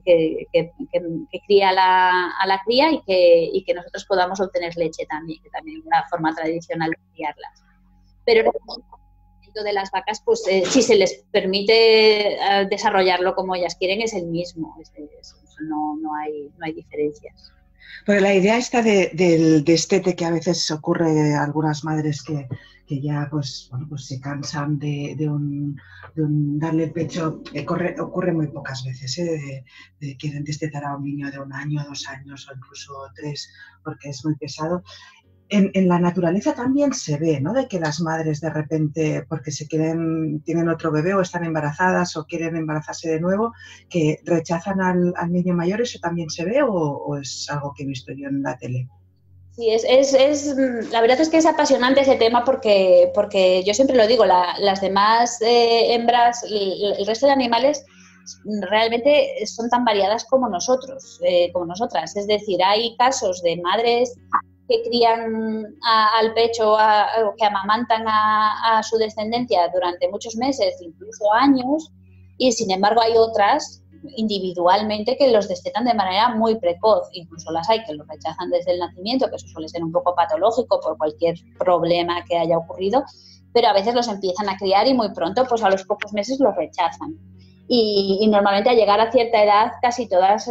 cría a la cría y que nosotros podamos obtener leche también, que también es una forma tradicional de criarlas. Pero de las vacas, pues si se les permite desarrollarlo como ellas quieren, es el mismo, no hay diferencias.
Pero la idea esta del destete que a veces ocurre a algunas madres que ya pues se cansan de darle el pecho, ocurre muy pocas veces, de quieren destetar a un niño de 1 año, 2 años o incluso 3 porque es muy pesado. En la naturaleza también se ve, ¿no? De que las madres de repente, porque tienen otro bebé o están embarazadas o quieren embarazarse de nuevo, que rechazan al niño mayor. ¿Eso también se ve o es algo que he visto yo en la tele?
Sí, la verdad es que es apasionante ese tema porque yo siempre lo digo, las demás hembras, el resto de animales realmente son tan variadas como nosotros, como nosotras. Es decir, hay casos de madres que crían al pecho, que amamantan a su descendencia durante muchos meses, incluso años, y sin embargo hay otras individualmente que los destetan de manera muy precoz. Incluso las hay que los rechazan desde el nacimiento, que eso suele ser un poco patológico por cualquier problema que haya ocurrido, pero a veces los empiezan a criar y muy pronto, pues a los pocos meses los rechazan. Y normalmente al llegar a cierta edad casi todas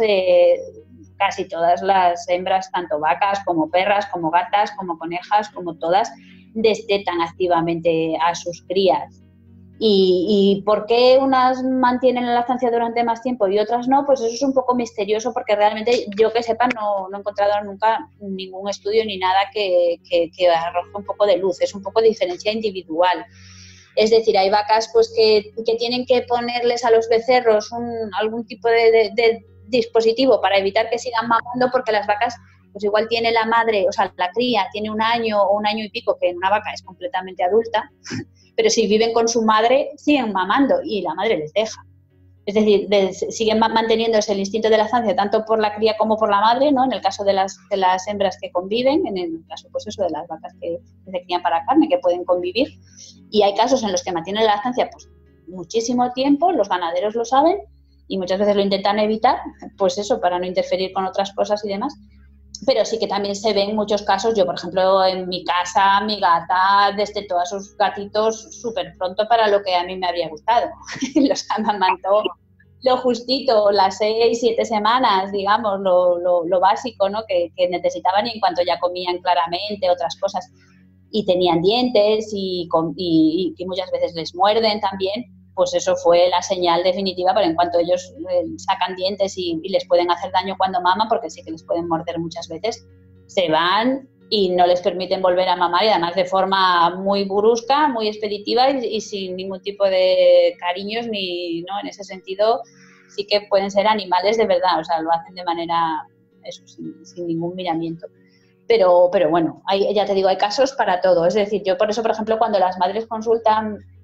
las hembras, tanto vacas como perras, como gatas, como conejas, como todas, destetan activamente a sus crías. ¿Y por qué unas mantienen la lactancia durante más tiempo y otras no? Pues eso es un poco misterioso porque realmente yo que sepa no he encontrado nunca ningún estudio ni nada que arroje un poco de luz. Es un poco de diferencia individual. Es decir, hay vacas pues que tienen que ponerles a los becerros algún tipo de dispositivo para evitar que sigan mamando porque las vacas, pues igual tiene la madre, o sea, la cría tiene 1 año o 1 año y pico, que en una vaca es completamente adulta, pero si viven con su madre siguen mamando y la madre les deja. Es decir, siguen manteniéndose el instinto de lactancia tanto por la cría como por la madre, ¿no? En el caso de las hembras que conviven, en el caso pues eso de las vacas que se crían para carne, que pueden convivir. Y hay casos en los que mantienen la lactancia pues muchísimo tiempo, los ganaderos lo saben, y muchas veces lo intentan evitar, pues eso, para no interferir con otras cosas y demás. Pero sí que también se ven muchos casos. Yo, por ejemplo, en mi casa, mi gata destetó a sus gatitos súper pronto para lo que a mí me habría gustado. Los amamantó lo justito, las 6, 7 semanas, digamos, lo básico, ¿no? Que necesitaban, y en cuanto ya comían claramente otras cosas y tenían dientes y muchas veces les muerden también, pues eso fue la señal definitiva, pero en cuanto ellos sacan dientes y les pueden hacer daño cuando maman, porque sí que les pueden morder muchas veces, se van y no les permiten volver a mamar, y además de forma muy brusca, muy expeditiva y sin ningún tipo de cariños, ¿no? En ese sentido sí que pueden ser animales de verdad, o sea, lo hacen de manera, eso, sin ningún miramiento. Pero bueno, ya te digo, hay casos para todo. Es decir, yo por eso, por ejemplo, cuando las madres consultan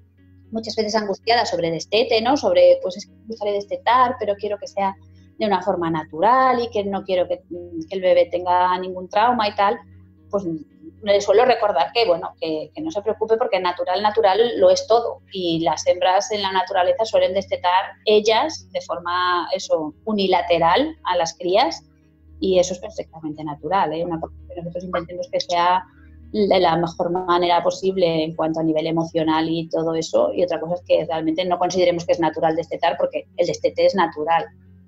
muchas veces angustiada sobre destete, ¿no? Sobre, pues es que me gustaría destetar, pero quiero que sea de una forma natural y que no quiero que el bebé tenga ningún trauma y tal, pues le suelo recordar que, bueno, que no se preocupe porque natural lo es todo. Y las hembras en la naturaleza suelen destetar ellas de forma, unilateral a las crías, y eso es perfectamente natural, ¿eh? Una cosa que nosotros intentemos que sea de la mejor manera posible en cuanto a nivel emocional y todo eso, y otra cosa es que realmente no consideremos que es natural destetar, porque el destete es natural,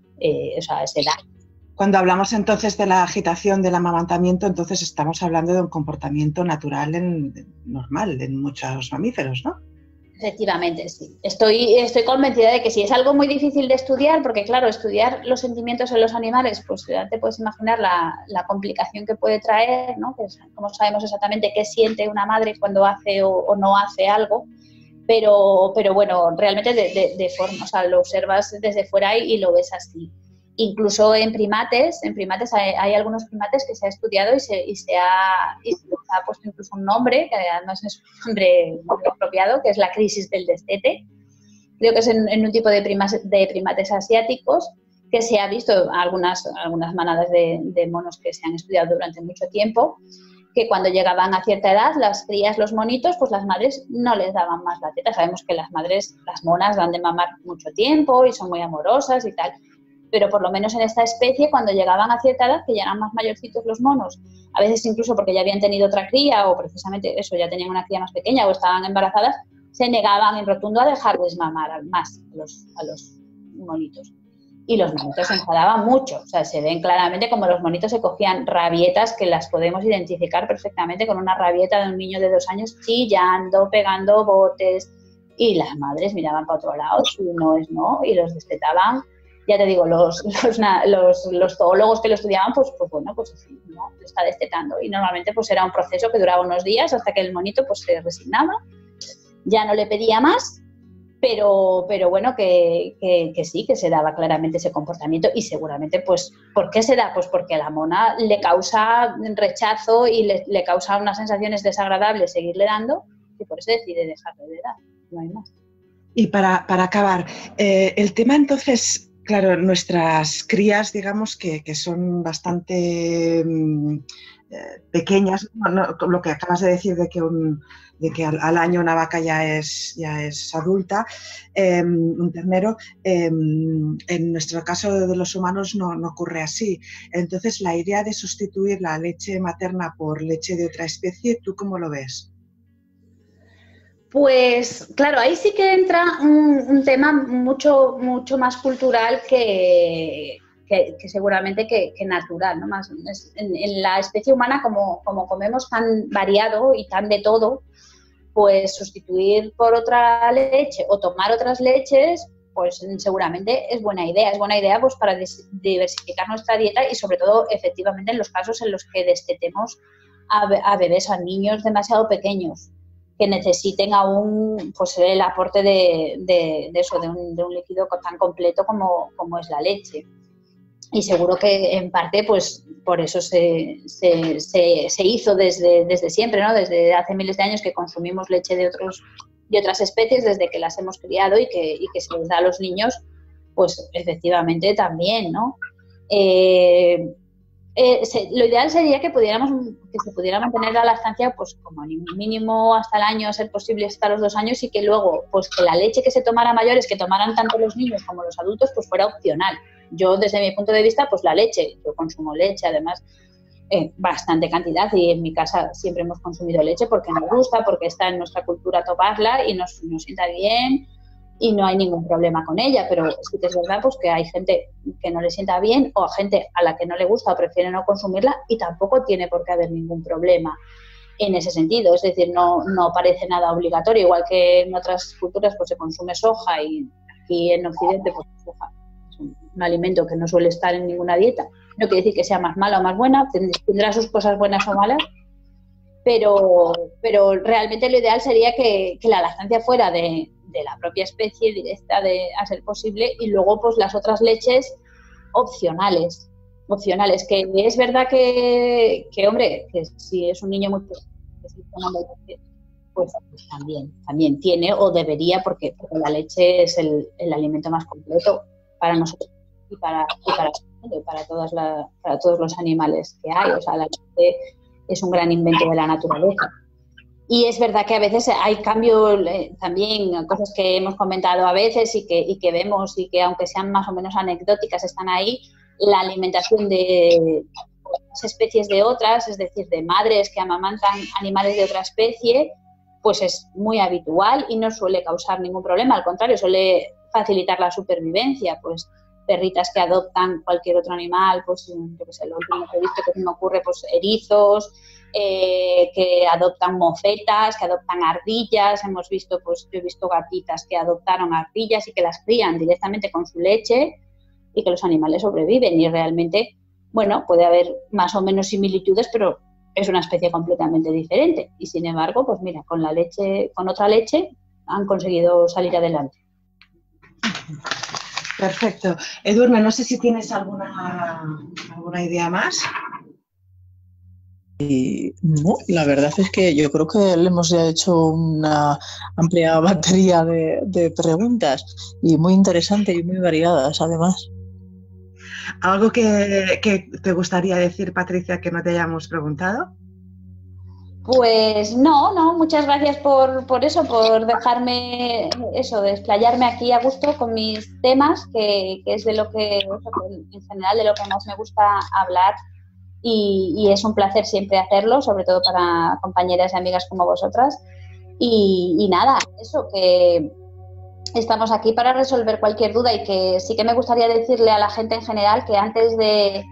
se da.
Cuando hablamos entonces de la agitación del amamantamiento, entonces estamos hablando de un comportamiento natural normal en muchos mamíferos, ¿no?
Efectivamente, sí. Estoy convencida de que sí. Es algo muy difícil de estudiar porque, claro, estudiar los sentimientos en los animales, pues ya te puedes imaginar la complicación que puede traer, ¿no? Que cómo sabemos exactamente qué siente una madre cuando hace o no hace algo, pero bueno, realmente de forma, lo observas desde fuera y lo ves así. Incluso en primates hay algunos primates que se ha estudiado y se ha puesto incluso un nombre, que además es un nombre muy apropiado, que es la crisis del destete. Creo que es en un tipo de primates asiáticos, que se ha visto algunas manadas de monos que se han estudiado durante mucho tiempo, que cuando llegaban a cierta edad, las crías, los monitos, pues las madres no les daban más la teta. Sabemos que las monas dan de mamar mucho tiempo y son muy amorosas y tal, pero por lo menos en esta especie, cuando llegaban a cierta edad, que ya eran más mayorcitos los monos, a veces incluso porque ya habían tenido otra cría o precisamente eso, ya tenían una cría más pequeña o estaban embarazadas, se negaban en rotundo a dejarles mamar más a los monitos. Y los monitos se enfadaban mucho, o sea, se ven claramente como los monitos se cogían rabietas que las podemos identificar perfectamente con una rabieta de un niño de 2 años chillando, pegando botes, y las madres miraban para otro lado, si no es no, y los destetaban. Ya te digo, los zoólogos que lo estudiaban, pues bueno, pues sí, ¿no? Lo está destetando. Y normalmente pues era un proceso que duraba unos días hasta que el monito pues se resignaba, ya no le pedía más, pero bueno, que sí, que se daba claramente ese comportamiento. Y seguramente, pues, ¿por qué se da? Pues porque a la mona le causa rechazo y le causa unas sensaciones desagradables seguirle dando, y por eso decide dejarle de dar, no hay más.
Y para acabar, el tema entonces... Claro, nuestras crías, digamos, que son bastante pequeñas, lo que acabas de decir de que al año una vaca ya es adulta, un ternero, en nuestro caso de los humanos no ocurre así. Entonces, la idea de sustituir la leche materna por leche de otra especie, ¿tú cómo lo ves?
Pues claro, ahí sí que entra un tema mucho más cultural que seguramente que natural, ¿no? Más en la especie humana, como comemos tan variado y tan de todo, pues sustituir por otra leche o tomar otras leches, pues seguramente es buena idea. Es buena idea pues para diversificar nuestra dieta y sobre todo efectivamente en los casos en los que destetemos a bebés, a niños demasiado pequeños, que necesiten aún pues el aporte de un líquido tan completo como es la leche. Y seguro que en parte pues por eso se hizo desde siempre, ¿no? Desde hace miles de años que consumimos leche de otras especies, desde que las hemos criado y que se les da a los niños, pues efectivamente también, ¿no? Lo ideal sería que se pudiera mantener la lactancia pues como mínimo hasta el año, a ser posible hasta los 2 años, y que luego pues que la leche que se tomara a mayores, que tomaran tanto los niños como los adultos, pues fuera opcional. Yo desde mi punto de vista pues la leche, yo consumo leche además bastante cantidad, y en mi casa siempre hemos consumido leche porque nos gusta, porque está en nuestra cultura tomarla y nos sienta bien y no hay ningún problema con ella, pero sí que es verdad pues que hay gente que no le sienta bien o gente a la que no le gusta o prefiere no consumirla, y tampoco tiene por qué haber ningún problema en ese sentido. Es decir, no parece nada obligatorio, igual que en otras culturas pues se consume soja y aquí en Occidente pues soja es un alimento que no suele estar en ninguna dieta. No quiere decir que sea más mala o más buena, tendrá sus cosas buenas o malas, pero realmente lo ideal sería que la lactancia fuera de la propia especie directa, a ser posible, y luego pues las otras leches opcionales, que es verdad que hombre, que si es un niño muy pequeño, pues también tiene o debería, porque la leche es el alimento más completo para nosotros y para todos los animales que hay. O sea, la leche es un gran invento de la naturaleza. Y es verdad que a veces hay cambios, también cosas que hemos comentado a veces y que vemos y que aunque sean más o menos anecdóticas están ahí, la alimentación de unas especies de otras, es decir, de madres que amamantan animales de otra especie, pues es muy habitual y no suele causar ningún problema, al contrario, suele facilitar la supervivencia, pues perritas que adoptan cualquier otro animal, pues yo qué sé, lo último que he visto que se me ocurre, pues erizos, que adoptan mofetas, que adoptan ardillas, hemos visto, pues yo he visto gatitas que adoptaron ardillas y que las crían directamente con su leche y que los animales sobreviven y realmente, bueno, puede haber más o menos similitudes, pero es una especie completamente diferente y sin embargo, pues mira, con otra leche han conseguido salir adelante.
Perfecto. Edurne, no sé si tienes alguna idea más.
No, la verdad es que yo creo que le hemos ya hecho una amplia batería de preguntas y muy interesantes y muy variadas además.
¿Algo que te gustaría decir, Patricia, que no te hayamos preguntado?
Pues no, muchas gracias por eso, por dejarme eso, de explayarme aquí a gusto con mis temas, que es de lo que, en general, de lo que más me gusta hablar y es un placer siempre hacerlo, sobre todo para compañeras y amigas como vosotras. Y nada, eso, que estamos aquí para resolver cualquier duda y que sí que me gustaría decirle a la gente en general que antes de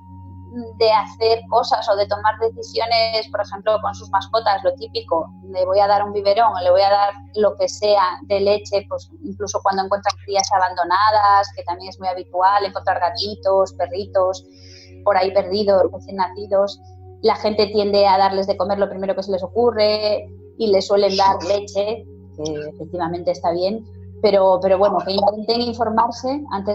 hacer cosas o de tomar decisiones, por ejemplo, con sus mascotas, lo típico, le voy a dar un biberón o le voy a dar lo que sea de leche, pues incluso cuando encuentran crías abandonadas, que también es muy habitual encontrar gatitos, perritos por ahí perdidos, recién nacidos, la gente tiende a darles de comer lo primero que se les ocurre y les suelen dar leche, que efectivamente está bien, pero bueno, que intenten informarse antes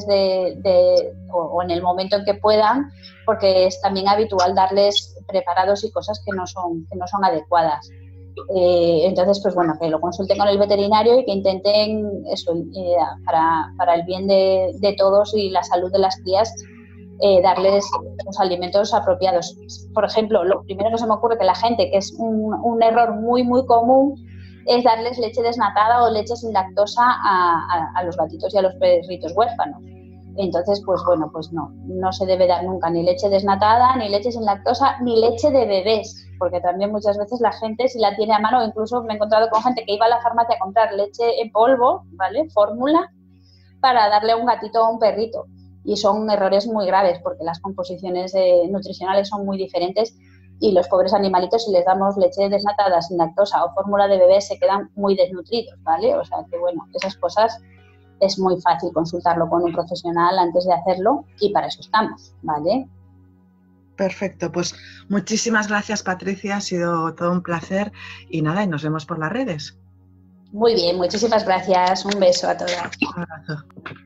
o en el momento en que puedan, porque es también habitual darles preparados y cosas que no son adecuadas. Entonces, pues bueno, que lo consulten con el veterinario y que intenten eso, para el bien de todos y la salud de las crías, darles los alimentos apropiados. Por ejemplo, lo primero que se me ocurre que la gente, que es un error muy, muy común, es darles leche desnatada o leche sin lactosa a los gatitos y a los perritos huérfanos. Entonces, pues bueno, pues no se debe dar nunca ni leche desnatada, ni leche sin lactosa, ni leche de bebés, porque también muchas veces la gente, si la tiene a mano, incluso me he encontrado con gente que iba a la farmacia a comprar leche en polvo, ¿vale? Fórmula, para darle a un gatito o a un perrito. Y son errores muy graves, porque las composiciones nutricionales son muy diferentes y los pobres animalitos, si les damos leche desnatada sin lactosa o fórmula de bebé, se quedan muy desnutridos, ¿vale? O sea que, bueno, esas cosas es muy fácil consultarlo con un profesional antes de hacerlo y para eso estamos, ¿vale?
Perfecto, pues muchísimas gracias, Patricia, ha sido todo un placer y nada, y nos vemos por las redes.
Muy bien, muchísimas gracias, un beso a todas.
Un abrazo.